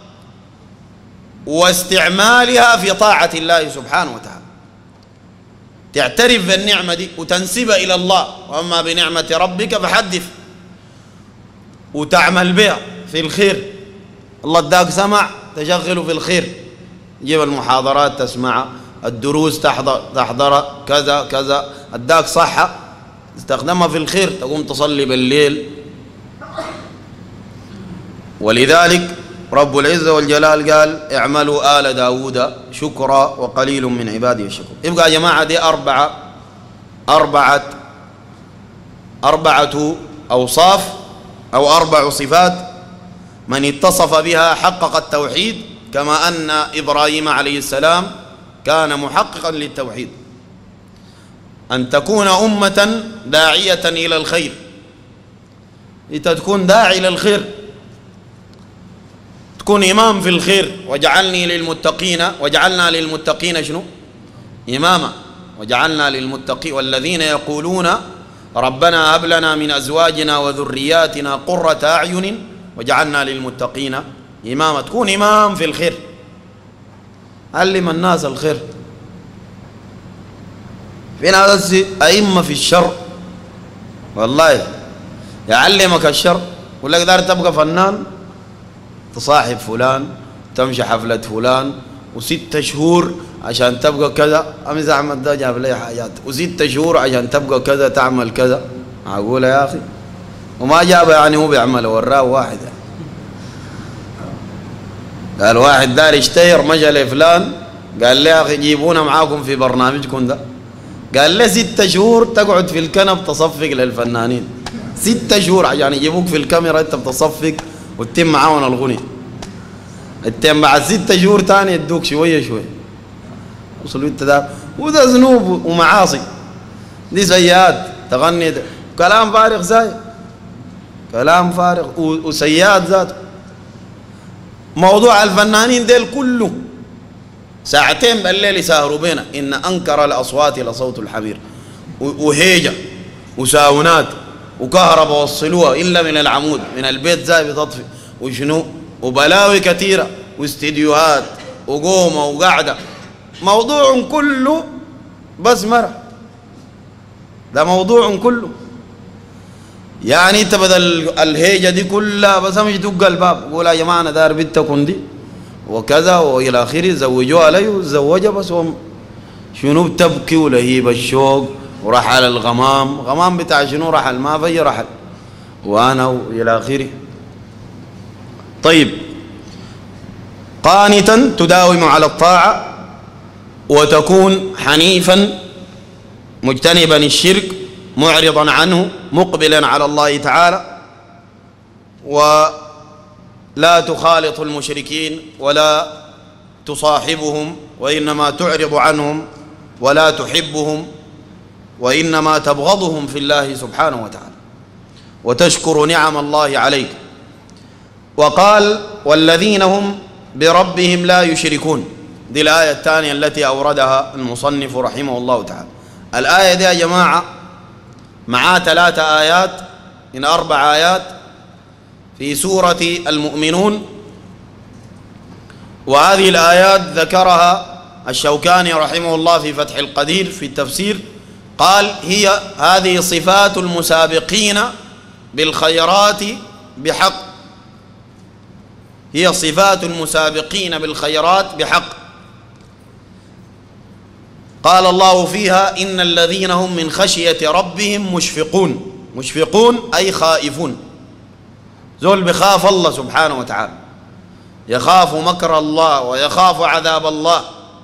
واستعمالها في طاعة الله سبحانه وتعالى. تعترف بالنعمة دي وتنسبها إلى الله، وأما بنعمة ربك فحدث، وتعمل بها في الخير. الله اداك سمع تشغله في الخير، جيب المحاضرات تسمعها، الدروس تحضر تحضرها، كذا كذا. اداك صحة تستخدمها في الخير، تقوم تصلي بالليل. ولذلك رب العزة والجلال قال اعملوا آل داود شكرا وقليل من عبادي الشكور. يبقى يا جماعة دي أربعة أربعة أربعة أوصاف أو أربع صفات من اتصف بها حقق التوحيد، كما أن إبراهيم عليه السلام كان محققا للتوحيد. أن تكون أمة داعية إلى الخير، أنت تكون داعي للخير، تكون إمام في الخير. وجعلني للمتقين، وجعلنا للمتقين شنو؟ إماما. وجعلنا للمتقين والذين يقولون ربنا هب لنا من أزواجنا وذرياتنا قرة أعين وجعلنا للمتقين إماما. تكون إمام في الخير، علم الناس الخير. في ناس أئمة في الشر، والله يعلمك الشر، ولا قدر تبقى فنان، تصاحب فلان، تمشي حفلة فلان، وست شهور عشان تبقى كذا. أمس أحمد ده جاب لي حاجات، وست شهور عشان تبقى كذا تعمل كذا. معقولة يا أخي؟ وما جاب يعني هو بيعمل، وراه واحد يعني. قال واحد دار يشتهر، مشى لفلان قال لي يا أخي جيبونا معاكم في برنامجكم ده. قال لي ست شهور تقعد في الكنب تصفق للفنانين، ست شهور عشان يجيبوك في الكاميرا أنت بتصفق وتتم معاون الغني. التم بعد ست شهور تاني يدوك شوية شوية. وصلوا انت ده، وده ذنوب ومعاصي، دي سيئات. تغني ده كلام فارغ زي كلام فارغ وسيئات ذاته. موضوع الفنانين ديل كله ساعتين بالليل يسهروا بينا. إن أنكر الأصوات لصوت الحمير. وهيجة وساونات وكهرباء وصلوها إلا من العمود من البيت زي بتطفي وشنو وبلاوي كثيرة واستديوهات وقومة وقعدة. موضوع كله بس مرة، ده موضوع كله. يعني انت بدل الهيجة دي كلها بس مش دق الباب قول يا جماعة أنا دار بنتكم دي وكذا وإلى آخره، زوجوها علي وزوجها بس هم شنو بتبكي ولهيب الشوق ورحل الغمام. غمام بتاع شنو؟ رحل ما في رحل وأنا وإلى آخره. طيب، قانتا تداوم على الطاعة وتكون حنيفا مجتنبا الشرك معرضا عنه مقبلا على الله تعالى، ولا تخالط المشركين ولا تصاحبهم، وإنما تعرض عنهم ولا تحبهم، وإنما تبغضهم في الله سبحانه وتعالى، وتشكر نعم الله عليك. وقال والذين هم بربهم لا يشركون. دي الآية الثانية التي أوردها المصنف رحمه الله تعالى. الآية دي يا جماعة معاه ثلاثة آيات من أربع آيات في سورة المؤمنون، وهذه الآيات ذكرها الشوكاني رحمه الله في فتح القدير في التفسير. قال هي هذه صفات المسابقين بالخيرات بحق، هي صفات المسابقين بالخيرات بحق. قال الله فيها إن الذين هم من خشية ربهم مشفقون. مشفقون أي خائفون، زول بخاف الله سبحانه وتعالى، يخاف مكر الله ويخاف عذاب الله،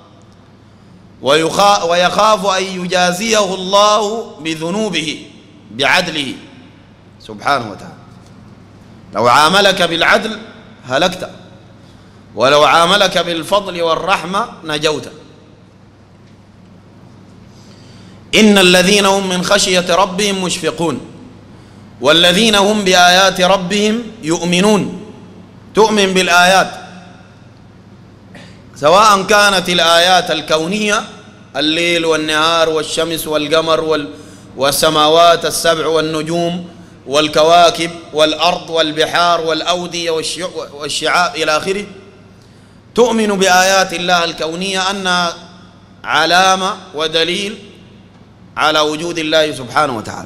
ويخاف أن يجازيه الله بذنوبه بعدله سبحانه وتعالى. لو عاملك بالعدل هلكت، ولو عاملك بالفضل والرحمة نجوت. إن الذين هم من خشية ربهم مشفقون والذين هم بآيات ربهم يؤمنون. تؤمن بالآيات سواء كانت الآيات الكونية الليل والنهار والشمس والقمر والسماوات السبع والنجوم والكواكب والأرض والبحار والأودية والشعاب إلى آخره. تؤمن بآيات الله الكونية أنها علامة ودليل على وجود الله سبحانه وتعالى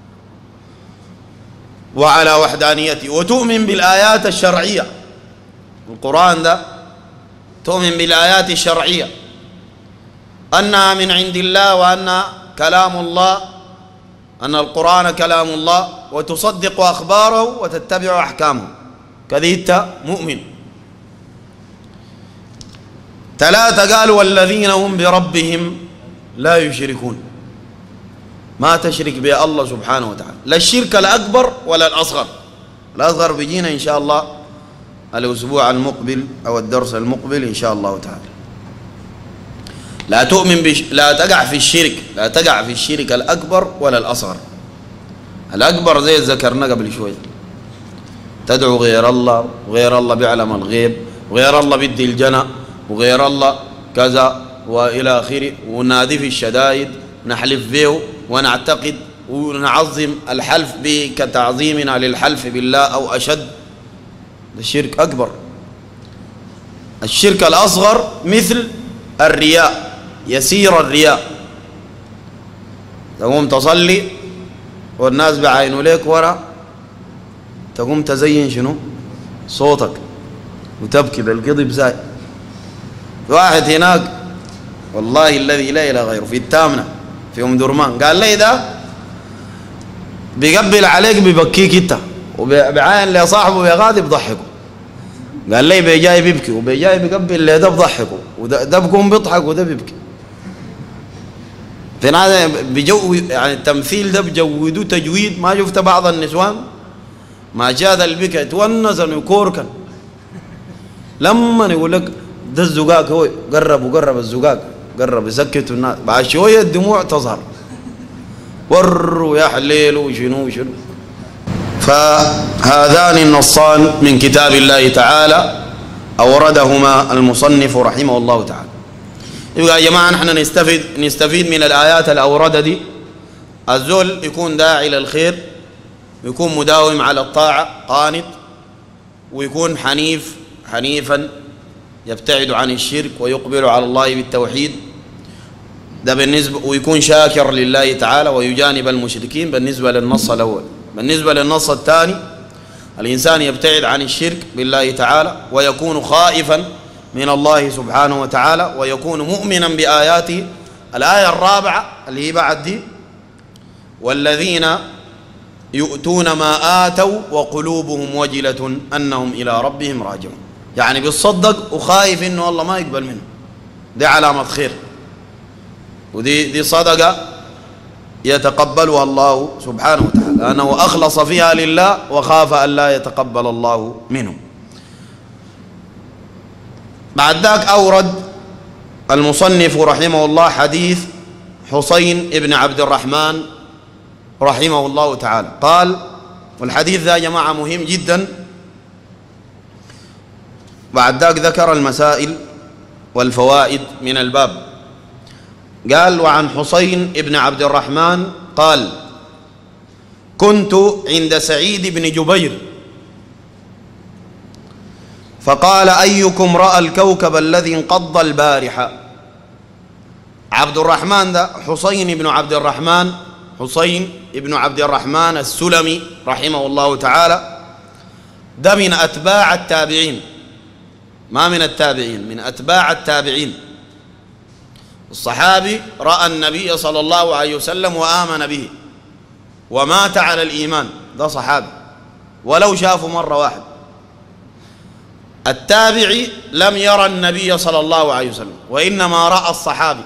وعلى وحدانيته. وتؤمن بالآيات الشرعية، القرآن ده تؤمن بالآيات الشرعية أنها من عند الله وأنها كلام الله، أن القرآن كلام الله، وتصدق أخباره وتتبع أحكامه. كذلك مؤمن. ثلاثة قالوا والذين هم بربهم لا يشركون. ما تشرك به الله سبحانه وتعالى، لا الشرك الأكبر ولا الأصغر. الأصغر بيجينا إن شاء الله الأسبوع المقبل أو الدرس المقبل إن شاء الله تعالى. لا تؤمن بش... لا تقع في الشرك، لا تقع في الشرك الأكبر ولا الأصغر. الأكبر زي ذكرنا قبل شوي، تدعو غير الله، وغير الله بيعلم الغيب، وغير الله بدي الجنة، وغير الله كذا وإلى آخره، ونادي في الشدائد، نحلف به ونعتقد ونعظم الحلف به كتعظيمنا للحلف بالله أو أشد. الشرك أكبر. الشرك الأصغر مثل الرياء، يسير الرياء، تقوم تصلي والناس بعينوا لك ورا، تقوم تزين شنو صوتك وتبكي بالقضب زي واحد هناك والله الذي لا إله غيره في التامنة في أم درمان قال لي ده بيقبل عليك بيبكيك انت، وبعين لصاحبه بيغادي بضحكه. قال لي بيجاي بيبكي وبيجاي بيقبل ده بضحكه، وده ده بيكون بيضحك وده بيبكي. في هذا بجو يعني التمثيل ده بجودوه تجويد. ما شفت بعض النسوان ما جاء البكا يتونسن ويكوركن، لما يقول لك ده الزقاق هو قرب وقرب الزقاق قرب يسكتوا الناس، بعد شويه الدموع تظهر وروا يا حليل وشنو وشنو. فهذان النصان من كتاب الله تعالى أوردهما المصنف رحمه الله تعالى. يبقى يا جماعة نحن نستفيد نستفيد من الآيات الأوردة دي. الزول يكون داعي للخير، ويكون مداوم على الطاعة قانت، ويكون حنيف حنيفا يبتعد عن الشرك ويقبل على الله بالتوحيد، ده بالنسبة، ويكون شاكر لله تعالى ويجانب المشركين بالنسبة للنص الأول. بالنسبة للنص الثاني الإنسان يبتعد عن الشرك بالله تعالى ويكون خائفا من الله سبحانه وتعالى ويكون مؤمنا بآياته. الآية الرابعة اللي هي بعد دي، والذين يؤتون ما آتوا وقلوبهم وجلة أنهم إلى ربهم راجعون، يعني بيصدق وخايف إنه الله ما يقبل منه، دي علامة خير، ودي دي صدقة يتقبلها الله سبحانه وتعالى لأنه أخلص فيها لله وخاف أن لا يتقبل الله منه. بعد ذاك أورد المصنف رحمه الله حديث حسين ابن عبد الرحمن رحمه الله تعالى قال، والحديث ذا يا جماعة مهم جدا. بعد ذاك ذكر المسائل والفوائد من الباب. قال: وعن حسين ابن عبد الرحمن قال: كنت عند سعيد بن جبير فقال: أيكم رأى الكوكب الذي انقض البارحة؟ عبد الرحمن ده حسين بن عبد الرحمن، حسين ابن عبد الرحمن السلمي رحمه الله تعالى، ده من أتباع التابعين، ما من التابعين، من أتباع التابعين. الصحابي رأى النبي صلى الله عليه وسلم وآمن به ومات على الإيمان، ده صحابي ولو شافه مرة واحد. التابعي لم يرى النبي صلى الله عليه وسلم وإنما رأى الصحابي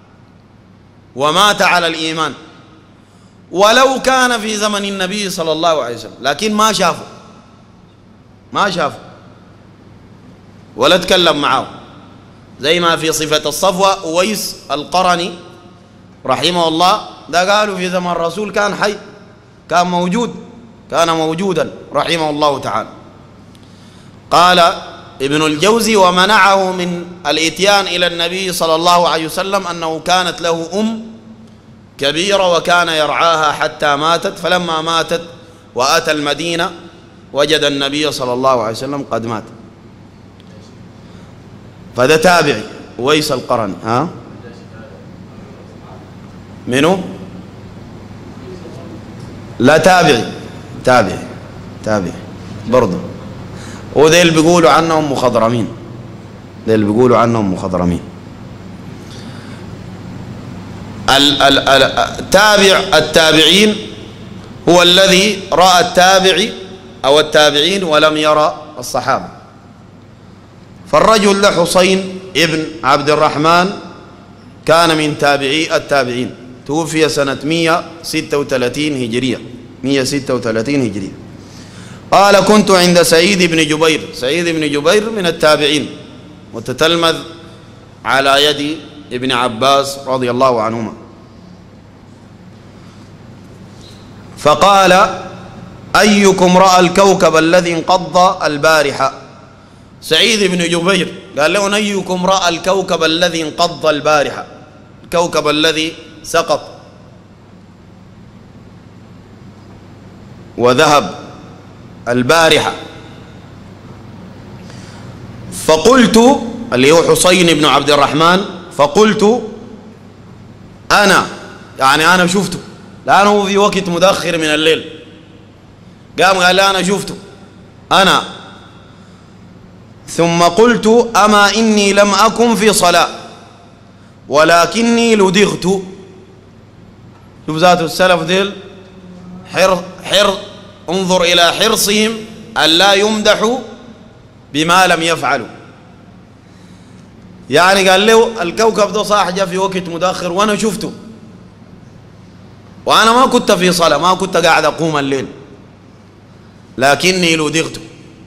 ومات على الإيمان ولو كان في زمن النبي صلى الله عليه وسلم، لكن ما شافه ما شافه ولا تكلم معه، زي ما في صفة الصفوة أويس القرني رحمه الله، ده قالوا في زمن الرسول كان حي، كان موجود، كان موجودا رحمه الله تعالى. قال ابن الجوزي: ومنعه من الاتيان إلى النبي صلى الله عليه وسلم أنه كانت له أم كبيرة وكان يرعاها حتى ماتت، فلما ماتت وأتى المدينة وجد النبي صلى الله عليه وسلم قد مات. فده تابعي أويس القرني. ها منو؟ لا تابعي تابعي تابعي برضه، وديل بيقولوا عنهم مخضرمين، ديل بيقولوا عنهم مخضرمين. التابع التابعين هو الذي رأى التابعي أو التابعين ولم يرى الصحابة. فالرجل ده حسين ابن عبد الرحمن كان من تابعي التابعين، توفي سنة مئة وستة وثلاثين هجرية، مئة وستة وثلاثين هجرية. قال: كنت عند سعيد بن جبير، سعيد بن جبير من التابعين متتلمذ على يد ابن عباس رضي الله عنهما. فقال: أيكم رأى الكوكب الذي انقض البارحة؟ سعيد بن جبير قال له: أيكم رأى الكوكب الذي انقض البارحة، الكوكب الذي سقط وذهب البارحة. فقلت، اللي هو حسين بن عبد الرحمن، فقلت أنا، يعني أنا شفته، لأنه في وقت متأخر من الليل، قام قال لي أنا شفته أنا. ثم قلت: أما إني لم أكن في صلاة ولكني لدغت. شوف ذات السلف ديل حر حر انظر إلى حرصهم ألا يمدحوا بما لم يفعلوا. يعني قال له الكوكب ده صاح جاء في وقت متأخر وأنا شفته، وأنا ما كنت في صلاة، ما كنت قاعد أقوم الليل، لكني لدغت.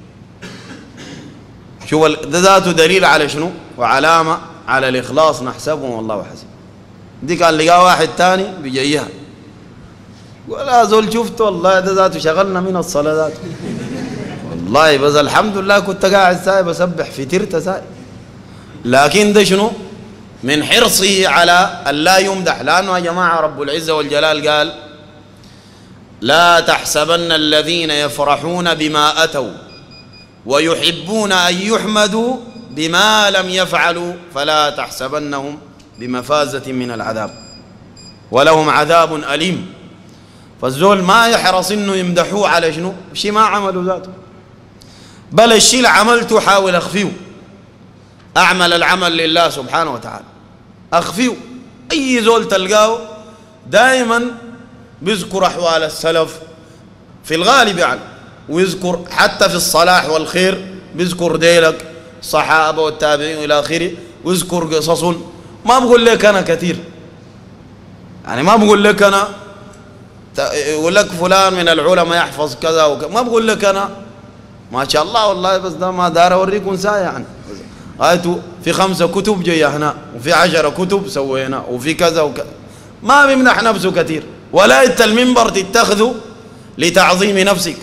شوف ده ذاته دليل على شنو؟ وعلامة على الإخلاص، نحسبه والله حسب. دي كان لقاه واحد تاني بيجيها ولا زول شفته، والله ده ذاته شغلنا من الصلاة ذاته والله، بس الحمد لله كنت قاعد ساي بسبح في ترته ساي. لكن ده شنو؟ من حرصه على أن لا يمدح، لأنه يا جماعة رب العزة والجلال قال: لا تحسبن الذين يفرحون بما أتوا ويحبون أن يحمدوا بما لم يفعلوا فلا تحسبنهم بمفازة من العذاب ولهم عذاب أليم. فالزول ما يحرص إنه يمدحوه على شنو؟ شيء ما عملوا ذاته، بل الشيء اللي عملته حاول أخفيه، أعمل العمل لله سبحانه وتعالى أخفيه. أي زول تلقاه دائما بيذكر أحوال السلف في الغالب يعني، ويذكر حتى في الصلاح والخير بيذكر ديلك الصحابة والتابعين إلى آخره، ويذكر قصص. ما بقول لك أنا كثير يعني، ما بقول لك أنا يقول لك فلان من العلماء يحفظ كذا وكذا، ما بقول لك أنا ما شاء الله والله، بس ده ما دار أوريكم ساعة يعني. آيته في خمسة كتب جاية هنا، وفي عشرة كتب سوينا، وفي كذا وكذا. ما بيمنح نفسه كثير، ولا أنت المنبر تتخذه لتعظيم نفسك،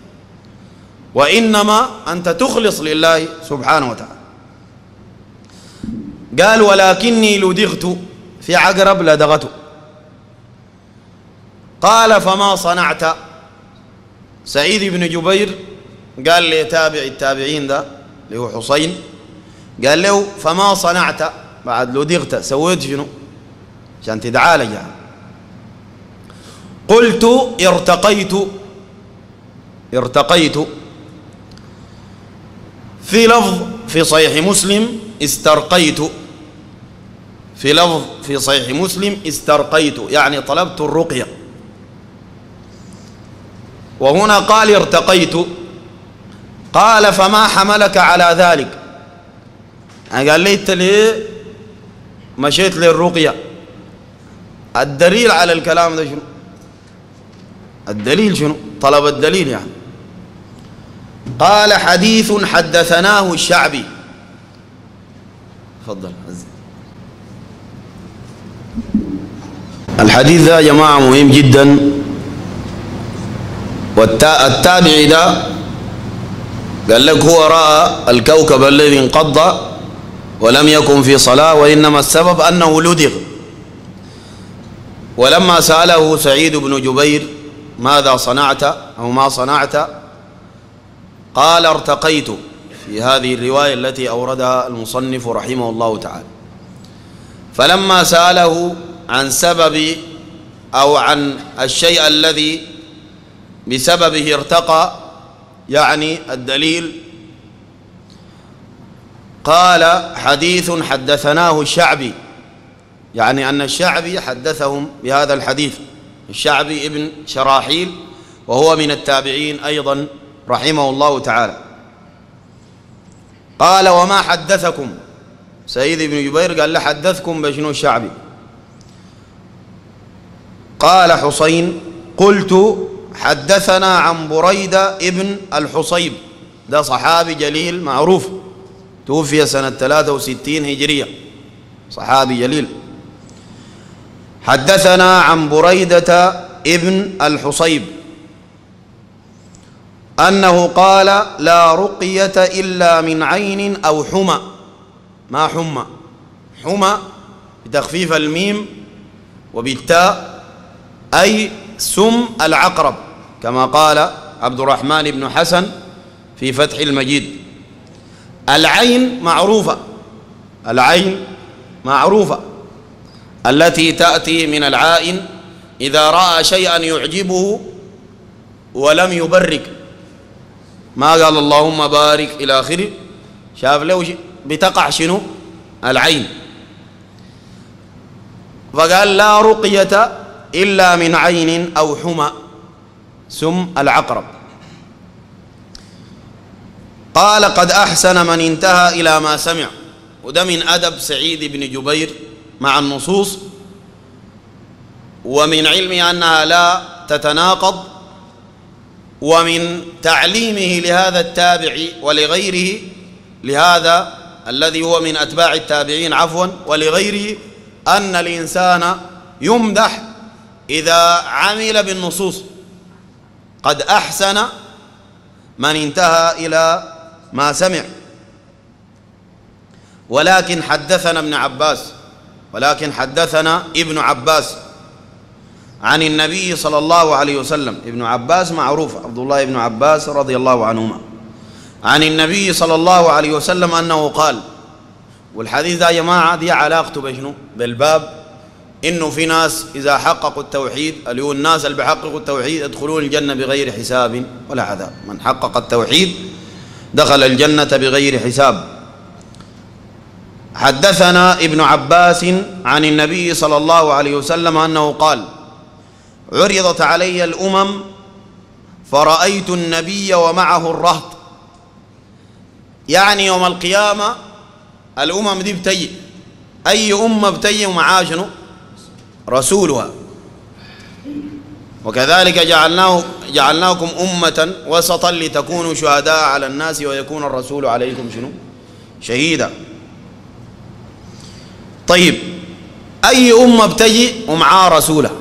وإنما أنت تخلص لله سبحانه وتعالى. قال: ولكني لدغت، في عقرب لدغته. قال: فما صنعت؟ سعيد بن جبير قال لي تابع التابعين ده اللي هو حسين، قال له: فما صنعت بعد لدغت، سويت شنو عشان تتعالج يعني؟ قلت: ارتقيت. ارتقيت. في لفظ في صحيح مسلم استرقيت، في لفظ في صحيح مسلم استرقيت، يعني طلبت الرقية. وهنا قال ارتقيت. قال: فما حملك على ذلك؟ قال لي: انت ليه مشيت للرقية؟ الدليل على الكلام ده شنو؟ الدليل شنو؟ طلب الدليل يعني. قال: حديث حدثناه الشعبي. تفضل. الحديث ده يا جماعة مهم جدا، والتابعي ده قال لك هو رأى الكوكب الذي انقض ولم يكن في صلاة، وإنما السبب أنه لدغ. ولما سأله سعيد بن جبير: ماذا صنعت أو ما صنعت؟ قال: ارتقيت، في هذه الرواية التي أوردها المصنف رحمه الله تعالى. فلما سأله عن سبب أو عن الشيء الذي بسببه ارتقى، يعني الدليل، قال: حديث حدثناه الشعبي، يعني أن الشعبي حدثهم بهذا الحديث. الشعبي ابن شراحيل، وهو من التابعين أيضا رحمه الله تعالى. قال: وما حدثكم؟ سيد بن جبير قال له: حدثكم بشنو الشعبي؟ قال حسين: قلت: حدثنا عن بريدة ابن الحصيب، ده صحابي جليل معروف، توفي سنة ثلاثة وستين هجرية، صحابي جليل. حدثنا عن بريدة ابن الحصيب أنه قال: لا رقية إلا من عين أو حمى. ما حمى؟ حمى بتخفيف الميم وبالتاء، أي سم العقرب، كما قال عبد الرحمن بن حسن في فتح المجيد. العين معروفة، العين معروفة التي تأتي من العائن إذا رأى شيئا يعجبه ولم يبرك، ما قال اللهم بارك إلى آخره، شاف له بتقع شنو؟ العين. فقال: لا رقية إلا من عين أو حمى، سم العقرب. قال: قد أحسن من انتهى إلى ما سمع. وده من أدب سعيد بن جبير مع النصوص، ومن علمه أنها لا تتناقض، ومن تعليمه لهذا التابع ولغيره، لهذا الذي هو من أتباع التابعين عفوا ولغيره، أن الإنسان يمدح إذا عمل بالنصوص. قد أحسن من انتهى إلى ما سمع. ولكن حدثنا ابن عباس ولكن حدثنا ابن عباس عن النبي صلى الله عليه وسلم. ابن عباس معروف، عبد الله بن عباس رضي الله عنهما، عن النبي صلى الله عليه وسلم أنه قال. والحديث ده يا جماعة دي علاقته بشنو؟ بالباب إنه في ناس إذا حققوا التوحيد، اللي هو الناس اللي بيحققوا التوحيد يدخلون الجنة بغير حساب ولا عذاب. من حقق التوحيد دخل الجنة بغير حساب. حدثنا ابن عباس عن النبي صلى الله عليه وسلم أنه قال: عرضت علي الأمم فرأيت النبي ومعه الرهط. يعني يوم القيامة الأمم دي بتجي، أي أمة بتجي ومعها شنو؟ رسولها. وكذلك جعلناه جعلناكم أمة وسطا لتكونوا شهداء على الناس ويكون الرسول عليكم شنو؟ شهيدا. طيب، أي أمة بتجي ومعها رسولها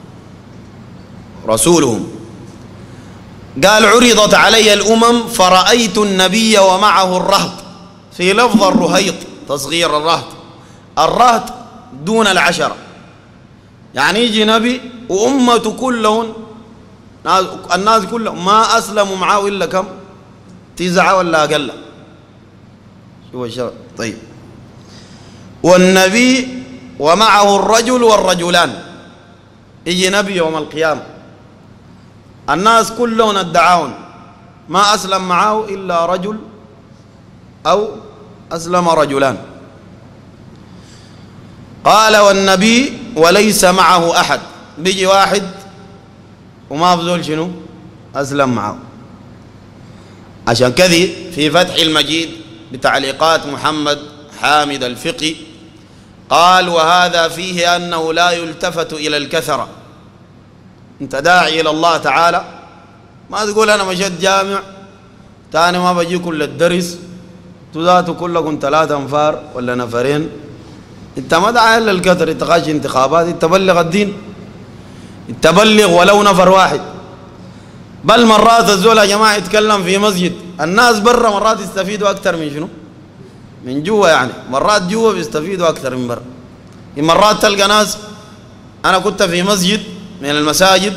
رسولهم؟ قال: عرضت علي الأمم فرأيت النبي ومعه الرهط. في لفظ الرهيط تصغير الرهط. الرهط دون العشرة، يعني يجي نبي وأمته كلهم الناس كلهم ما أسلموا معه إلا كم؟ تسعة ولا أقل. شو الشرط؟ طيب، والنبي ومعه الرجل والرجلان. يجي نبي يوم القيامة الناس كلهم ادعاون ما أسلم معه إلا رجل أو أسلم رجلان. قال: والنبي وليس معه أحد. بيجي واحد وما بزول شنو؟ أسلم معه. عشان كذي في فتح المجيد بتعليقات محمد حامد الفقي قال: وهذا فيه أنه لا يلتفت إلى الكثرة. أنت داعي إلى الله تعالى، ما تقول أنا مشيت جامع تاني ما بجي كل الدرس تذاتوا كلكم ثلاثة أنفار ولا نفرين. أنت ما داعي إلا الكثر، أنت خاش انتخابات، أنت بلغ الدين، أنت بلغ ولو نفر واحد. بل مرات الزول يا جماعة يتكلم في مسجد الناس برا مرات يستفيدوا أكثر من شنو؟ من جوا. يعني مرات جوا بيستفيدوا أكثر من برا. مرات تلقى ناس، أنا كنت في مسجد من المساجد،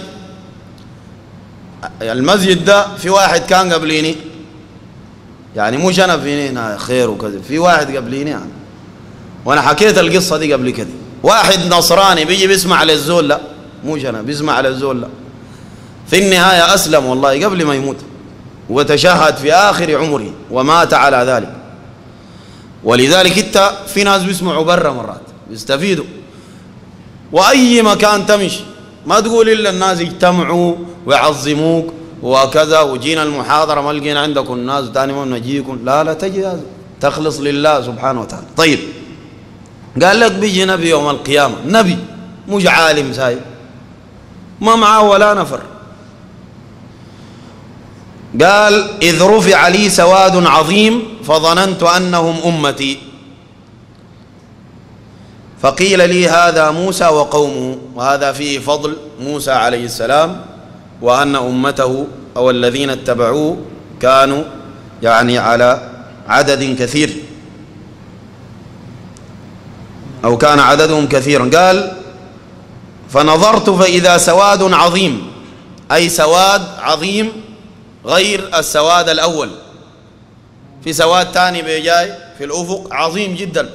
المسجد ده في واحد كان قبليني، يعني مش أنا فيني هنا خير وكذا، في واحد قبليني يعني، وأنا حكيت القصة دي قبل كده. واحد نصراني بيجي بيسمع للزول، لا مش أنا، بيسمع للزول، لا في النهاية أسلم والله قبل ما يموت، وتشهد في آخر عمره ومات على ذلك. ولذلك انت في ناس بيسمعوا برا مرات بيستفيدوا. وأي مكان تمشي ما تقول إلا الناس يجتمعوا ويعظموك وكذا، وجينا المحاضرة ما لقينا عندكم الناس تاني ما نجيكم، لا لا تجي تخلص لله سبحانه وتعالى. طيب، قال لك بيجي نبي يوم القيامة، نبي مش عالم سايب ما معه ولا نفر. قال: إذ رفع لي سواد عظيم فظننت أنهم أمتي، فقيل لي هذا موسى وقومه. وهذا فيه فضل موسى عليه السلام، وأن أمته أو الذين اتبعوه كانوا يعني على عدد كثير، أو كان عددهم كثيرا. قال: فنظرت فإذا سواد عظيم، أي سواد عظيم غير السواد الأول، في سواد ثاني بيجاي في الأفق عظيم جدا.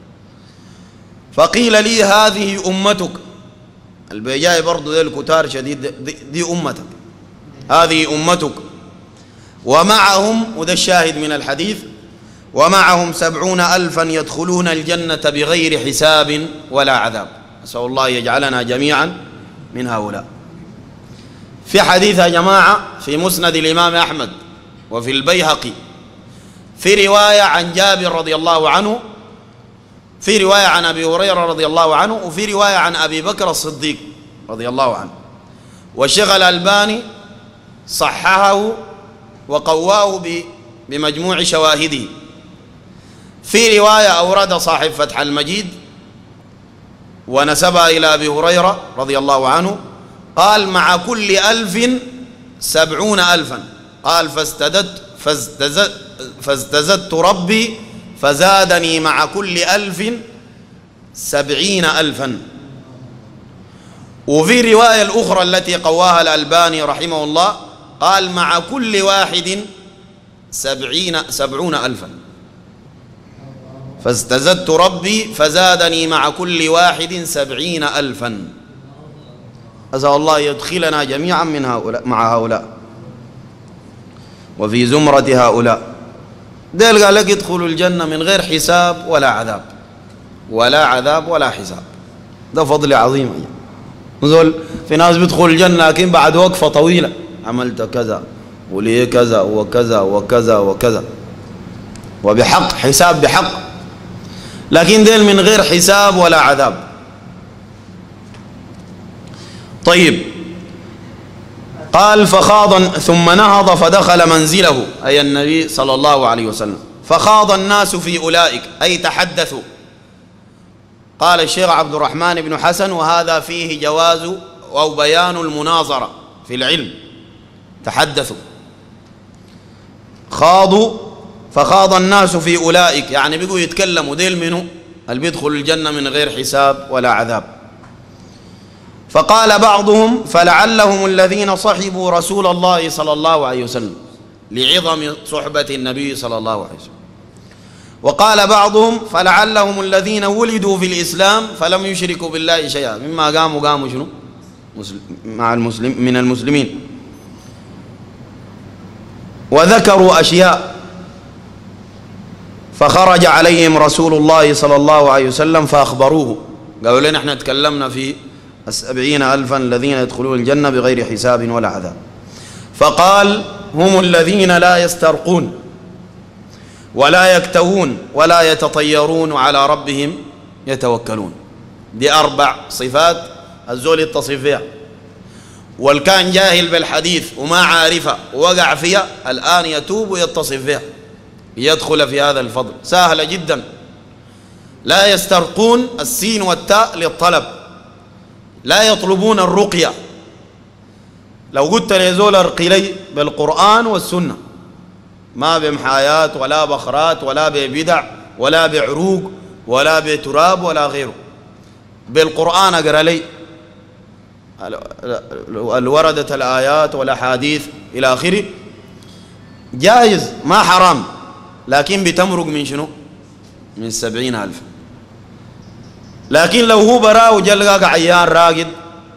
فقيل لي هذه أمتك، البيجاي برضو ذي الكتار شديد، دي, دي أمتك، هذه أمتك، ومعهم، وده الشاهد من الحديث، ومعهم سبعون ألفا يدخلون الجنة بغير حساب ولا عذاب. نسأل الله يجعلنا جميعا من هؤلاء. في حديث يا جماعة في مسند الإمام أحمد وفي البيهقي، في رواية عن جابر رضي الله عنه، في رواية عن أبي هريرة رضي الله عنه، وفي رواية عن أبي بكر الصديق رضي الله عنه. والشيخ الألباني صححه وقواه بمجموع شواهده. في رواية أورد صاحب فتح المجيد ونسبها إلى أبي هريرة رضي الله عنه، قال: مع كل ألف سبعون ألفا. قال: فاستددت فاستزدت, فاستزدت ربي فزادني مع كل ألف سبعين ألفا. وفي رواية الأخرى التي قواها الألباني رحمه الله قال مع كل واحد سبعين سبعون ألفا، فاستزدت ربي فزادني مع كل واحد سبعين ألفا. أسأل الله يدخلنا جميعا من هؤلاء مع هؤلاء وفي زمرة هؤلاء. ديل قال لك ادخلوا الجنة من غير حساب ولا عذاب، ولا عذاب ولا حساب. ده فضل عظيم. نزول في ناس بيدخل الجنة لكن بعد وقفة طويلة عملت كذا وليه كذا وكذا وكذا وكذا، وبحق حساب بحق، لكن ديل من غير حساب ولا عذاب. طيب قال فخاض ثم نهض فدخل منزله، أي النبي صلى الله عليه وسلم، فخاض الناس في أولئك أي تحدثوا. قال الشيخ عبد الرحمن بن حسن وهذا فيه جواز أو بيان المناظرة في العلم. تحدثوا خاضوا فخاض الناس في أولئك، يعني بيقوا يتكلموا ديل منه اللي بيدخل الجنة من غير حساب ولا عذاب. فقال بعضهم فلعلهم الذين صحبوا رسول الله صلى الله عليه وسلم لعظم صحبة النبي صلى الله عليه وسلم. وقال بعضهم فلعلهم الذين ولدوا في الإسلام فلم يشركوا بالله شيئا، مما قاموا قاموا شنو مع المسلم من المسلمين. وذكروا أشياء فخرج عليهم رسول الله صلى الله عليه وسلم فأخبروه، قالوا لنا احنا تكلمنا في السبعين ألفا الذين يدخلون الجنة بغير حساب ولا عذاب. فقال هم الذين لا يسترقون ولا يكتوون ولا يتطيرون وعلى ربهم يتوكلون. دي أربع صفات الزول يتصف فيها، والكان جاهل بالحديث وما عارفها ووقع فيها الآن يتوب ويتصف فيها يدخل في هذا الفضل. سهلة جدا. لا يسترقون السين والتاء للطلب، لا يطلبون الرقية. لو قلت لزول ارقي لي بالقرآن والسنة، ما بمحايات ولا بخرات ولا ببدع ولا بعروق ولا بتراب ولا غيره، بالقرآن اقرأ لي الوردت الآيات والأحاديث إلى آخره، جائز ما حرام، لكن بتمرق من شنو؟ من سبعين ألف. لكن لو هو براو جلقاك عيان راقد،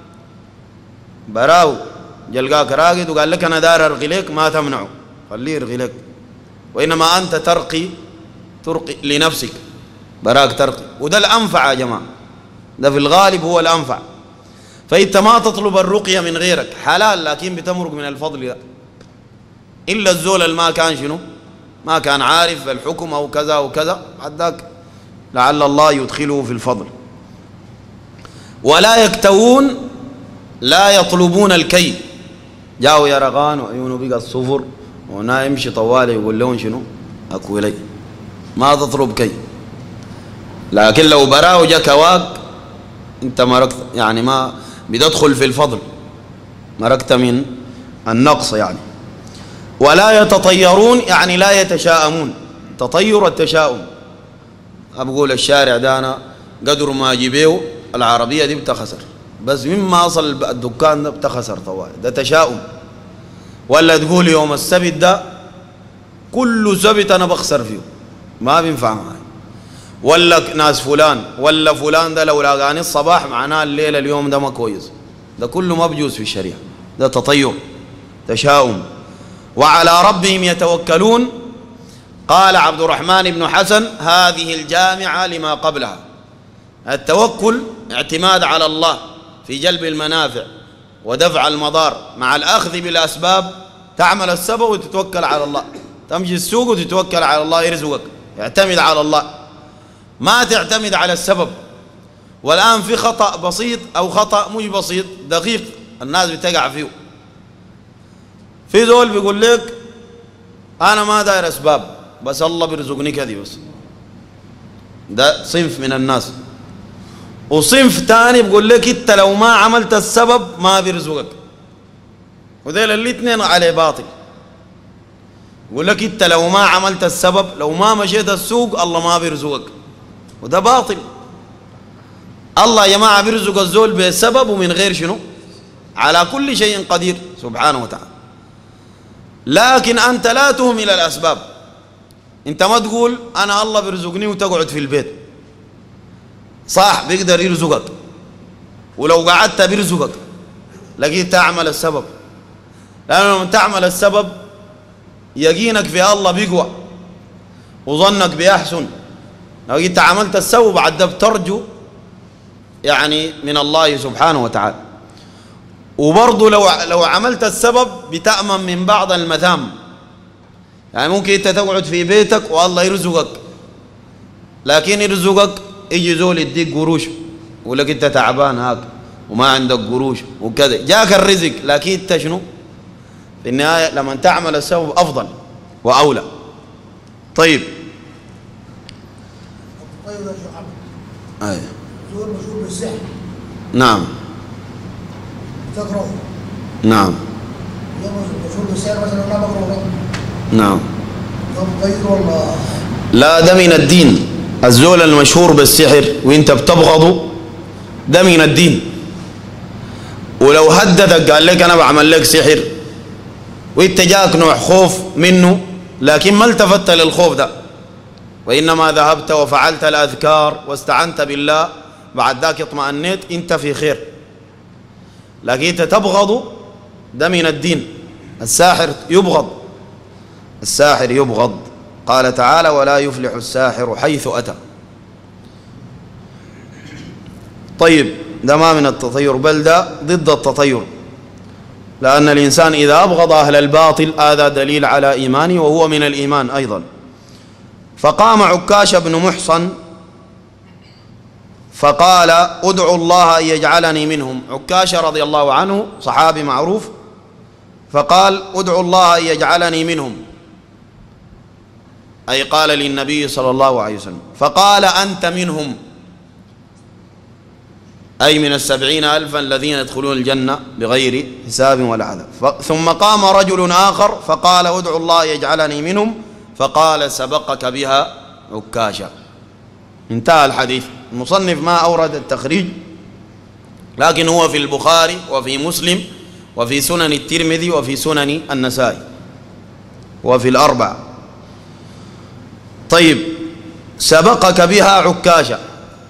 براو جلقاك راقد وقال لك أنا دار أرقي لك، ما تمنعه، خليه يرقي لك، وإنما أنت ترقي ترقي لنفسك، براك ترقي، وده الأنفع يا جماعة، ده في الغالب هو الأنفع. فأنت ما تطلب الرقية من غيرك حلال، لكن بتمرق من الفضل ده، إلا الزول اللي ما كان شنو؟ ما كان عارف بالحكم أو كذا وكذا، حداك لعل الله يدخله في الفضل. ولا يكتوون، لا يطلبون الكي، جاءوا يرغان وعيونه بقى الصفر ونا يمشي طوالي يقول لهم شنو؟ أكو لي، ما تطلب كي. لكن لو براه جا كواك انت مرقت، يعني ما بتدخل في الفضل، مرقت من النقص يعني. ولا يتطيرون، يعني لا يتشاءمون، تطير التشاؤم، أقول الشارع دانا قدر ما جيبيه العربية دي بتخسر، بس مما أصل الدكان ده بتخسر طوال، ده تشاؤم. ولا تقول يوم السبت ده كل سبت أنا بخسر فيه، ما بينفع معي. ولا ناس فلان ولا فلان ده لو لاقاني الصباح معناه الليل اليوم ده ما كويس، ده كله ما بجوز في الشريعة، ده تطير تشاؤم. وعلى ربهم يتوكلون. قال عبد الرحمن بن حسن هذه الجامعة لما قبلها. التوكل اعتماد على الله في جلب المنافع ودفع المضار، مع الأخذ بالأسباب، تعمل السبب وتتوكل على الله، تمشي السوق وتتوكل على الله يرزقك، اعتمد على الله، ما تعتمد على السبب. والآن في خطأ بسيط أو خطأ مش بسيط، دقيق الناس بتقع فيه. في ذول بيقول لك أنا ما داير أسباب، بس الله بيرزقني كذي بس، ده صنف من الناس. وصنف تاني بيقول لك انت لو ما عملت السبب ما بيرزقك، وذيل الاثنين عليه باطل. يقول لك انت لو ما عملت السبب، لو ما مشيت السوق الله ما بيرزقك، وده باطل. الله يا جماعة بيرزق الزول بسبب ومن غير شنو؟ على كل شيء قدير سبحانه وتعالى. لكن أنت لا تهمل الأسباب. أنت ما تقول أنا الله بيرزقني وتقعد في البيت. صح بيقدر يرزقك، ولو قعدت بيرزقك، لكن تعمل السبب. لأنه لما تعمل السبب يقينك في الله بيقوى وظنك بيحسن. لو أنت عملت السبب بعد ده بترجو يعني من الله سبحانه وتعالى. وبرضه لو لو عملت السبب بتأمن من بعض المثام. يعني ممكن انت تقعد في بيتك والله يرزقك، لكن يرزقك يجي زول يديك قروش يقول لك انت تعبان هاك وما عندك قروش وكذا، جاك الرزق لكن انت شنو؟ في النهايه لما تعمل السبب افضل واولى. طيب طيب يا شيخ عبد، ايوه زول مشهور بالسحر. نعم تقرأ. نعم مشهور بالسحر مثلا ما بقرأ. نعم طيب والله لا، ده من الدين. الزول المشهور بالسحر وانت بتبغضه ده من الدين. ولو هددك قال لك انا بعمل لك سحر وانت جاك نوع خوف منه، لكن ما التفت للخوف ده وانما ذهبت وفعلت الاذكار واستعنت بالله، بعد ذاك اطمأنيت، انت في خير. لكن انت تبغضه ده من الدين. الساحر يبغض، الساحر يبغض. قال تعالى ولا يفلح الساحر حيث أتى. طيب ده ما من التطير، بل ده ضد التطير، لأن الإنسان إذا أبغض أهل الباطل هذا دليل على إيمانه وهو من الإيمان أيضا. فقام عكاش بن محصن فقال ادعوا الله أن يجعلني منهم. عكاش رضي الله عنه صحابي معروف، فقال ادعوا الله أن يجعلني منهم، أي قال للنبي صلى الله عليه وسلم. فقال أنت منهم، أي من السبعين ألفا الذين يدخلون الجنة بغير حساب ولا عذاب. ثم قام رجل آخر فقال ادعوا الله يجعلني منهم، فقال سبقك بها عكاشة. انتهى الحديث. المصنف ما أورد التخريج، لكن هو في البخاري وفي مسلم وفي سنن الترمذي وفي سنن النسائي وفي الأربع. طيب سبقك بها عكاشة،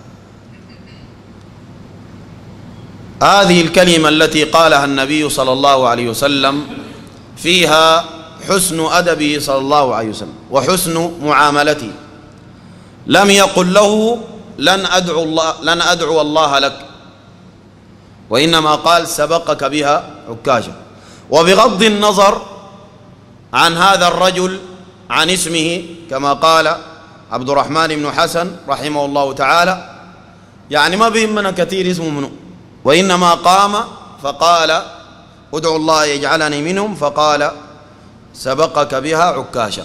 هذه الكلمة التي قالها النبي صلى الله عليه وسلم فيها حسن أدبه صلى الله عليه وسلم وحسن معاملته. لم يقل له لن أدعو الله لن أدعو الله لك، وإنما قال سبقك بها عكاشة. وبغض النظر عن هذا الرجل عن اسمه كما قال عبد الرحمن بن حسن رحمه الله تعالى، يعني ما بيهمنا كثير اسمه منه، وإنما قام فقال ادعوا الله يجعلني منهم، فقال سبقك بها عكاشة.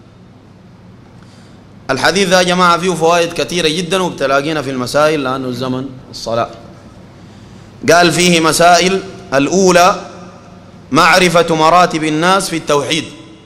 الحديث ذا يا جماعة فيه فوائد كثيرة جدا وبتلاقينا في المسائل لأنه الزمن الصلاة. قال فيه مسائل: الأولى معرفة مراتب الناس في التوحيد.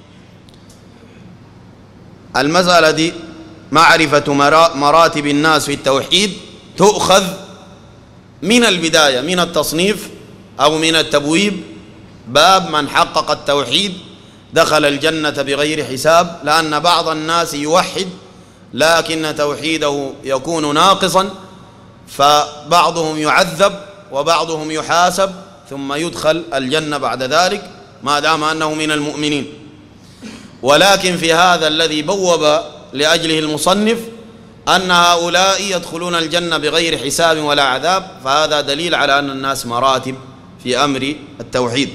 المسألة دي معرفة مراتب الناس في التوحيد تؤخذ من البداية، من التصنيف أو من التبويب، باب من حقق التوحيد دخل الجنة بغير حساب، لأن بعض الناس يوحد لكن توحيده يكون ناقصا، فبعضهم يعذب وبعضهم يحاسب ثم يدخل الجنة بعد ذلك ما دام أنه من المؤمنين. ولكن في هذا الذي بوب لأجله المصنف أن هؤلاء يدخلون الجنة بغير حساب ولا عذاب، فهذا دليل على أن الناس مراتب في أمر التوحيد.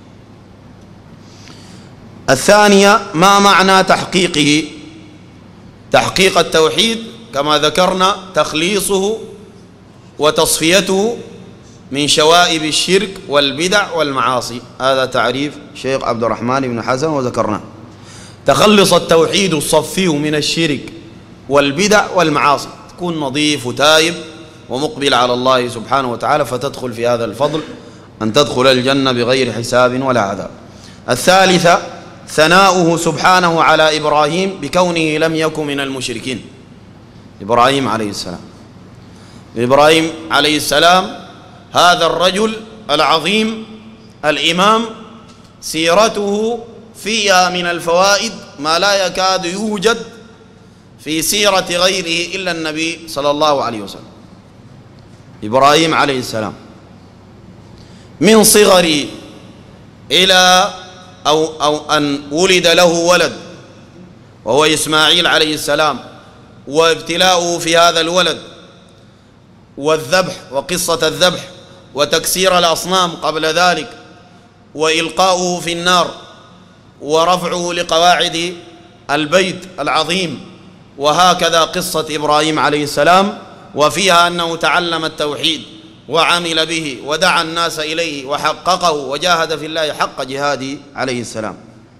الثانية ما معنى تحقيقه؟ تحقيق التوحيد كما ذكرنا تخليصه وتصفيته من شوائب الشرك والبدع والمعاصي، هذا تعريف شيخ عبد الرحمن بن حسن وذكرناه. تخلص التوحيد الصفيه من الشرك والبدع والمعاصي، تكون نظيف وتائب ومقبل على الله سبحانه وتعالى، فتدخل في هذا الفضل أن تدخل الجنة بغير حساب ولا عذاب. الثالثة ثناؤه سبحانه على إبراهيم بكونه لم يكن من المشركين، إبراهيم عليه السلام. إبراهيم عليه السلام هذا الرجل العظيم الإمام سيرته فيها من الفوائد ما لا يكاد يوجد في سيرة غيره إلا النبي صلى الله عليه وسلم. إبراهيم عليه السلام من صغره إلى أو, أو أن ولد له ولد وهو إسماعيل عليه السلام، وابتلاؤه في هذا الولد والذبح وقصة الذبح وتكسير الأصنام قبل ذلك وإلقاؤه في النار ورفعه لقواعد البيت العظيم، وهكذا قصة إبراهيم عليه السلام، وفيها أنه تعلم التوحيد وعمل به ودعا الناس إليه وحققه وجاهد في الله حق جهاده عليه السلام،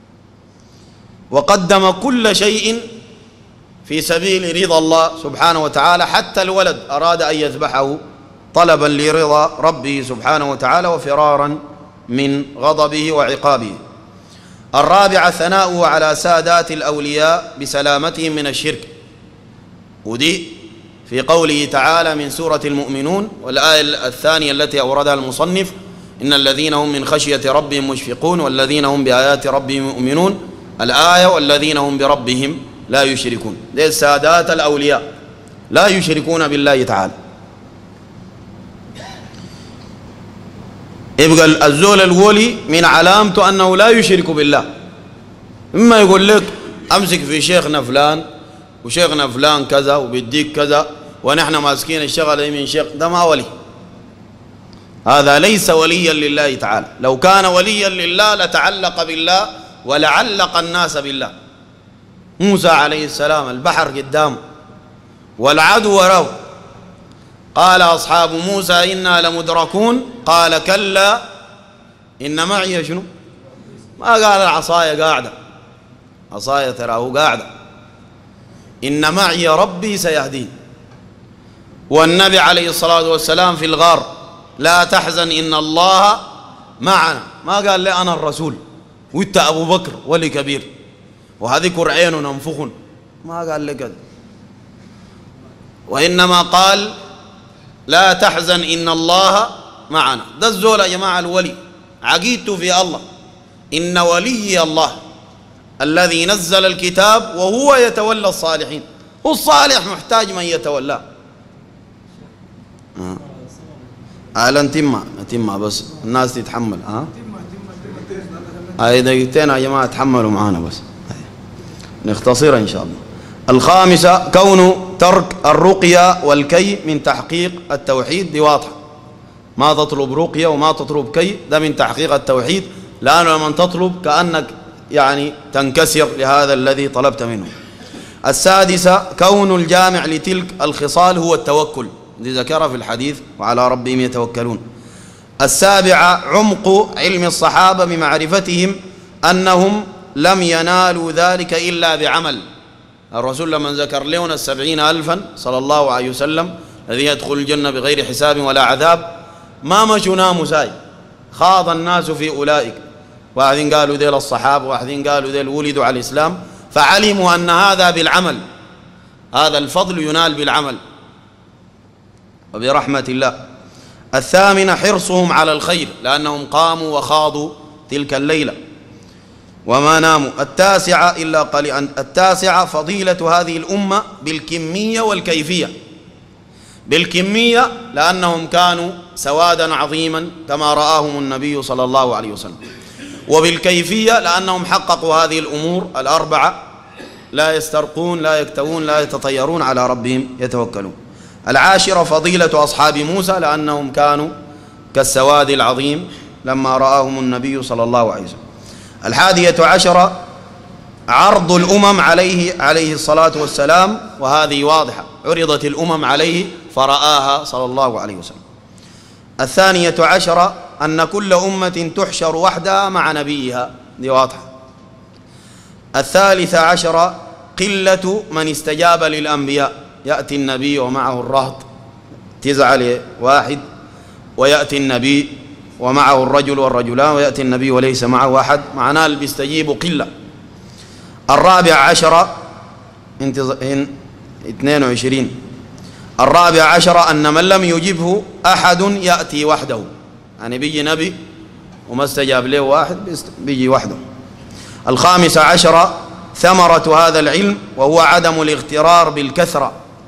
وقدم كل شيء في سبيل رضا الله سبحانه وتعالى، حتى الولد أراد أن يذبحه طلبا لرضا ربه سبحانه وتعالى وفرارا من غضبه وعقابه. الرابع ثناؤه على سادات الأولياء بسلامتهم من الشرك، ودي في قوله تعالى من سورة المؤمنون، والآية الثانية التي أوردها المصنف إن الذين هم من خشية ربهم مشفقون والذين هم بآيات ربهم يؤمنون، الآية والذين هم بربهم لا يشركون، دي سادات الأولياء لا يشركون بالله تعالى. يبقى الزول الولي من علامته أنه لا يشرك بالله. إما يقول لك أمسك في شيخنا فلان وشيخنا فلان كذا وبيديك كذا ونحن ماسكين الشغل من شيخ، ده ما ولي، هذا ليس وليا لله تعالى. لو كان وليا لله لتعلق بالله ولعلق الناس بالله. موسى عليه السلام البحر قدامه والعدو وراه، قال أصحاب موسى إنا لمدركون، قال كلا إن معي شنو؟ ما قال العصاية قاعدة، عصاية تراه قاعدة، إن معي ربي سيهدين. والنبي عليه الصلاة والسلام في الغار لا تحزن إن الله معنا، ما قال لي أنا الرسول وإنت أبو بكر ولي كبير وهذكر عين ننفخ، ما قال لي كذا، وإنما قال لا تحزن إن الله معنا. ده الزول يا جماعة الولي عقيدته في الله، إن ولي الله الذي نزل الكتاب وهو يتولى الصالحين، والصالح محتاج من يتولاه. آه. أهلا تمة تمة بس الناس تتحمل. ها هاي دقيقتين يا جماعة تحملوا معانا بس نختصرها إن شاء الله. الخامسة كون ترك الرقية والكي من تحقيق التوحيد، دي واضحة، ما تطلب رقية وما تطلب كي، ده من تحقيق التوحيد، لأنه لمن تطلب كأنك يعني تنكسر لهذا الذي طلبت منه. السادسة كون الجامع لتلك الخصال هو التوكل، دي ذكر في الحديث وعلى ربهم يتوكلون. السابعة عمق علم الصحابة بمعرفتهم أنهم لم ينالوا ذلك إلا بعمل. الرسول لما ذكر لنا السبعين ألفا صلى الله عليه وسلم الذي يدخل الجنة بغير حساب ولا عذاب، ما مشوا ناموا ساي، خاض الناس في أولئك، واحدين قالوا ذيل الصحابة واحدين قالوا ذيل ولدوا على الإسلام، فعلموا أن هذا بالعمل، هذا الفضل ينال بالعمل وبرحمة الله. الثامنة حرصهم على الخير لأنهم قاموا وخاضوا تلك الليلة وما ناموا. التاسعة إلا قليلا التاسعة فضيلة هذه الأمة بالكمية والكيفية. بالكمية لأنهم كانوا سوادا عظيما كما رآهم النبي صلى الله عليه وسلم، وبالكيفية لأنهم حققوا هذه الأمور الأربعة، لا يسترقون لا يكتوون لا يتطيرون على ربهم يتوكلون. العاشرة فضيلة أصحاب موسى لأنهم كانوا كالسواد العظيم لما رآهم النبي صلى الله عليه وسلم. الحادية عشرة عرض الأمم عليه عليه الصلاة والسلام، وهذه واضحة، عرضت الأمم عليه فرآها صلى الله عليه وسلم. الثانية عشرة أن كل أمة تحشر وحدها مع نبيها، دي واضحة. الثالثة عشرة قلة من استجاب للأنبياء، يأتي النبي ومعه الرهط تزعل واحد، ويأتي النبي ومعه الرجل والرجلان، ويأتي النبي وليس معه أحد، معناه اللي بيستجيبوا قلة. الرابع عشرة اثنين وعشرين الرابع عشر أن من لم يجبه أحد يأتي وحده، يعني بيجي نبي وما استجاب له واحد بيجي وحده. الخامس عشر ثمرة هذا العلم وهو عدم الاغترار بالكثرة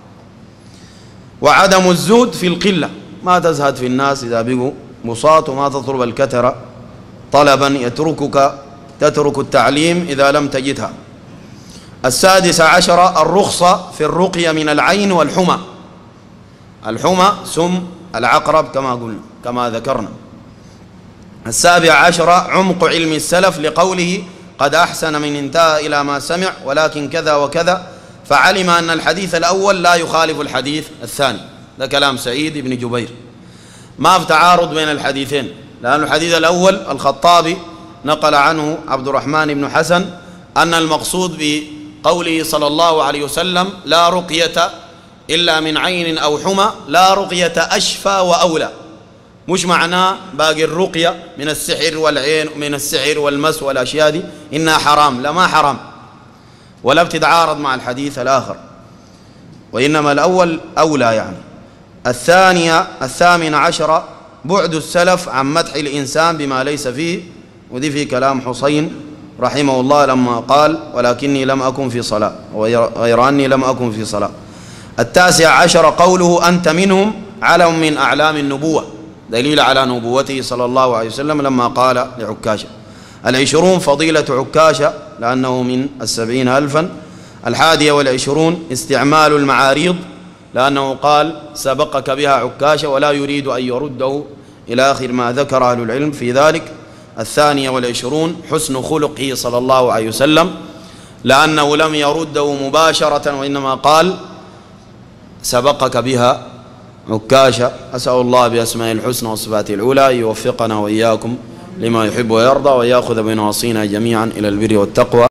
وعدم الزهد في القلة، ما تزهد في الناس إذا بقوا بساط، وما تطلب الكثرة طلبا يتركك تترك التعليم إذا لم تجدها. السادس عشر الرخصة في الرقية من العين والحمى، الحمى سم العقرب كما قلنا كما ذكرنا. السابع عشر عمق علم السلف لقوله قد أحسن من انتهى إلى ما سمع ولكن كذا وكذا، فعلم أن الحديث الأول لا يخالف الحديث الثاني. ده كلام سعيد بن جبير، ما في تعارض بين الحديثين، لأن الحديث الأول الخطابي نقل عنه عبد الرحمن بن حسن أن المقصود بقوله صلى الله عليه وسلم لا رقية إلا من عين أو حمى، لا رقية أشفى وأولى، مش معناه باقي الرقية من السحر والعين من السحر والمس والأشياء دي إنها حرام، لا ما حرام ولا بتتعارض مع الحديث الآخر، وإنما الأول أولى يعني. الثانية الثامن عشر بعد السلف عن مدح الإنسان بما ليس فيه، ودي في كلام حسين رحمه الله لما قال ولكني لم أكن في صلاة غير أني لم أكن في صلاة. التاسع عشر قوله أنت منهم علم من أعلام النبوة، دليل على نبوته صلى الله عليه وسلم لما قال لعكاشة. العشرون فضيلة عكاشة لأنه من السبعين ألفا. الحادية والعشرون استعمال المعاريض لأنه قال سبقك بها عكاشة ولا يريد أن يرده إلى آخر ما ذكر أهل العلم في ذلك. الثانية والعشرون حسن خلقه صلى الله عليه وسلم لأنه لم يرده مباشرة وإنما قال سبقك بها عكاشة. أسأل الله بأسماء الحسنى وصفاته العلى يوفقنا وإياكم لما يحب ويرضى ويأخذ بنواصينا جميعا إلى البر والتقوى.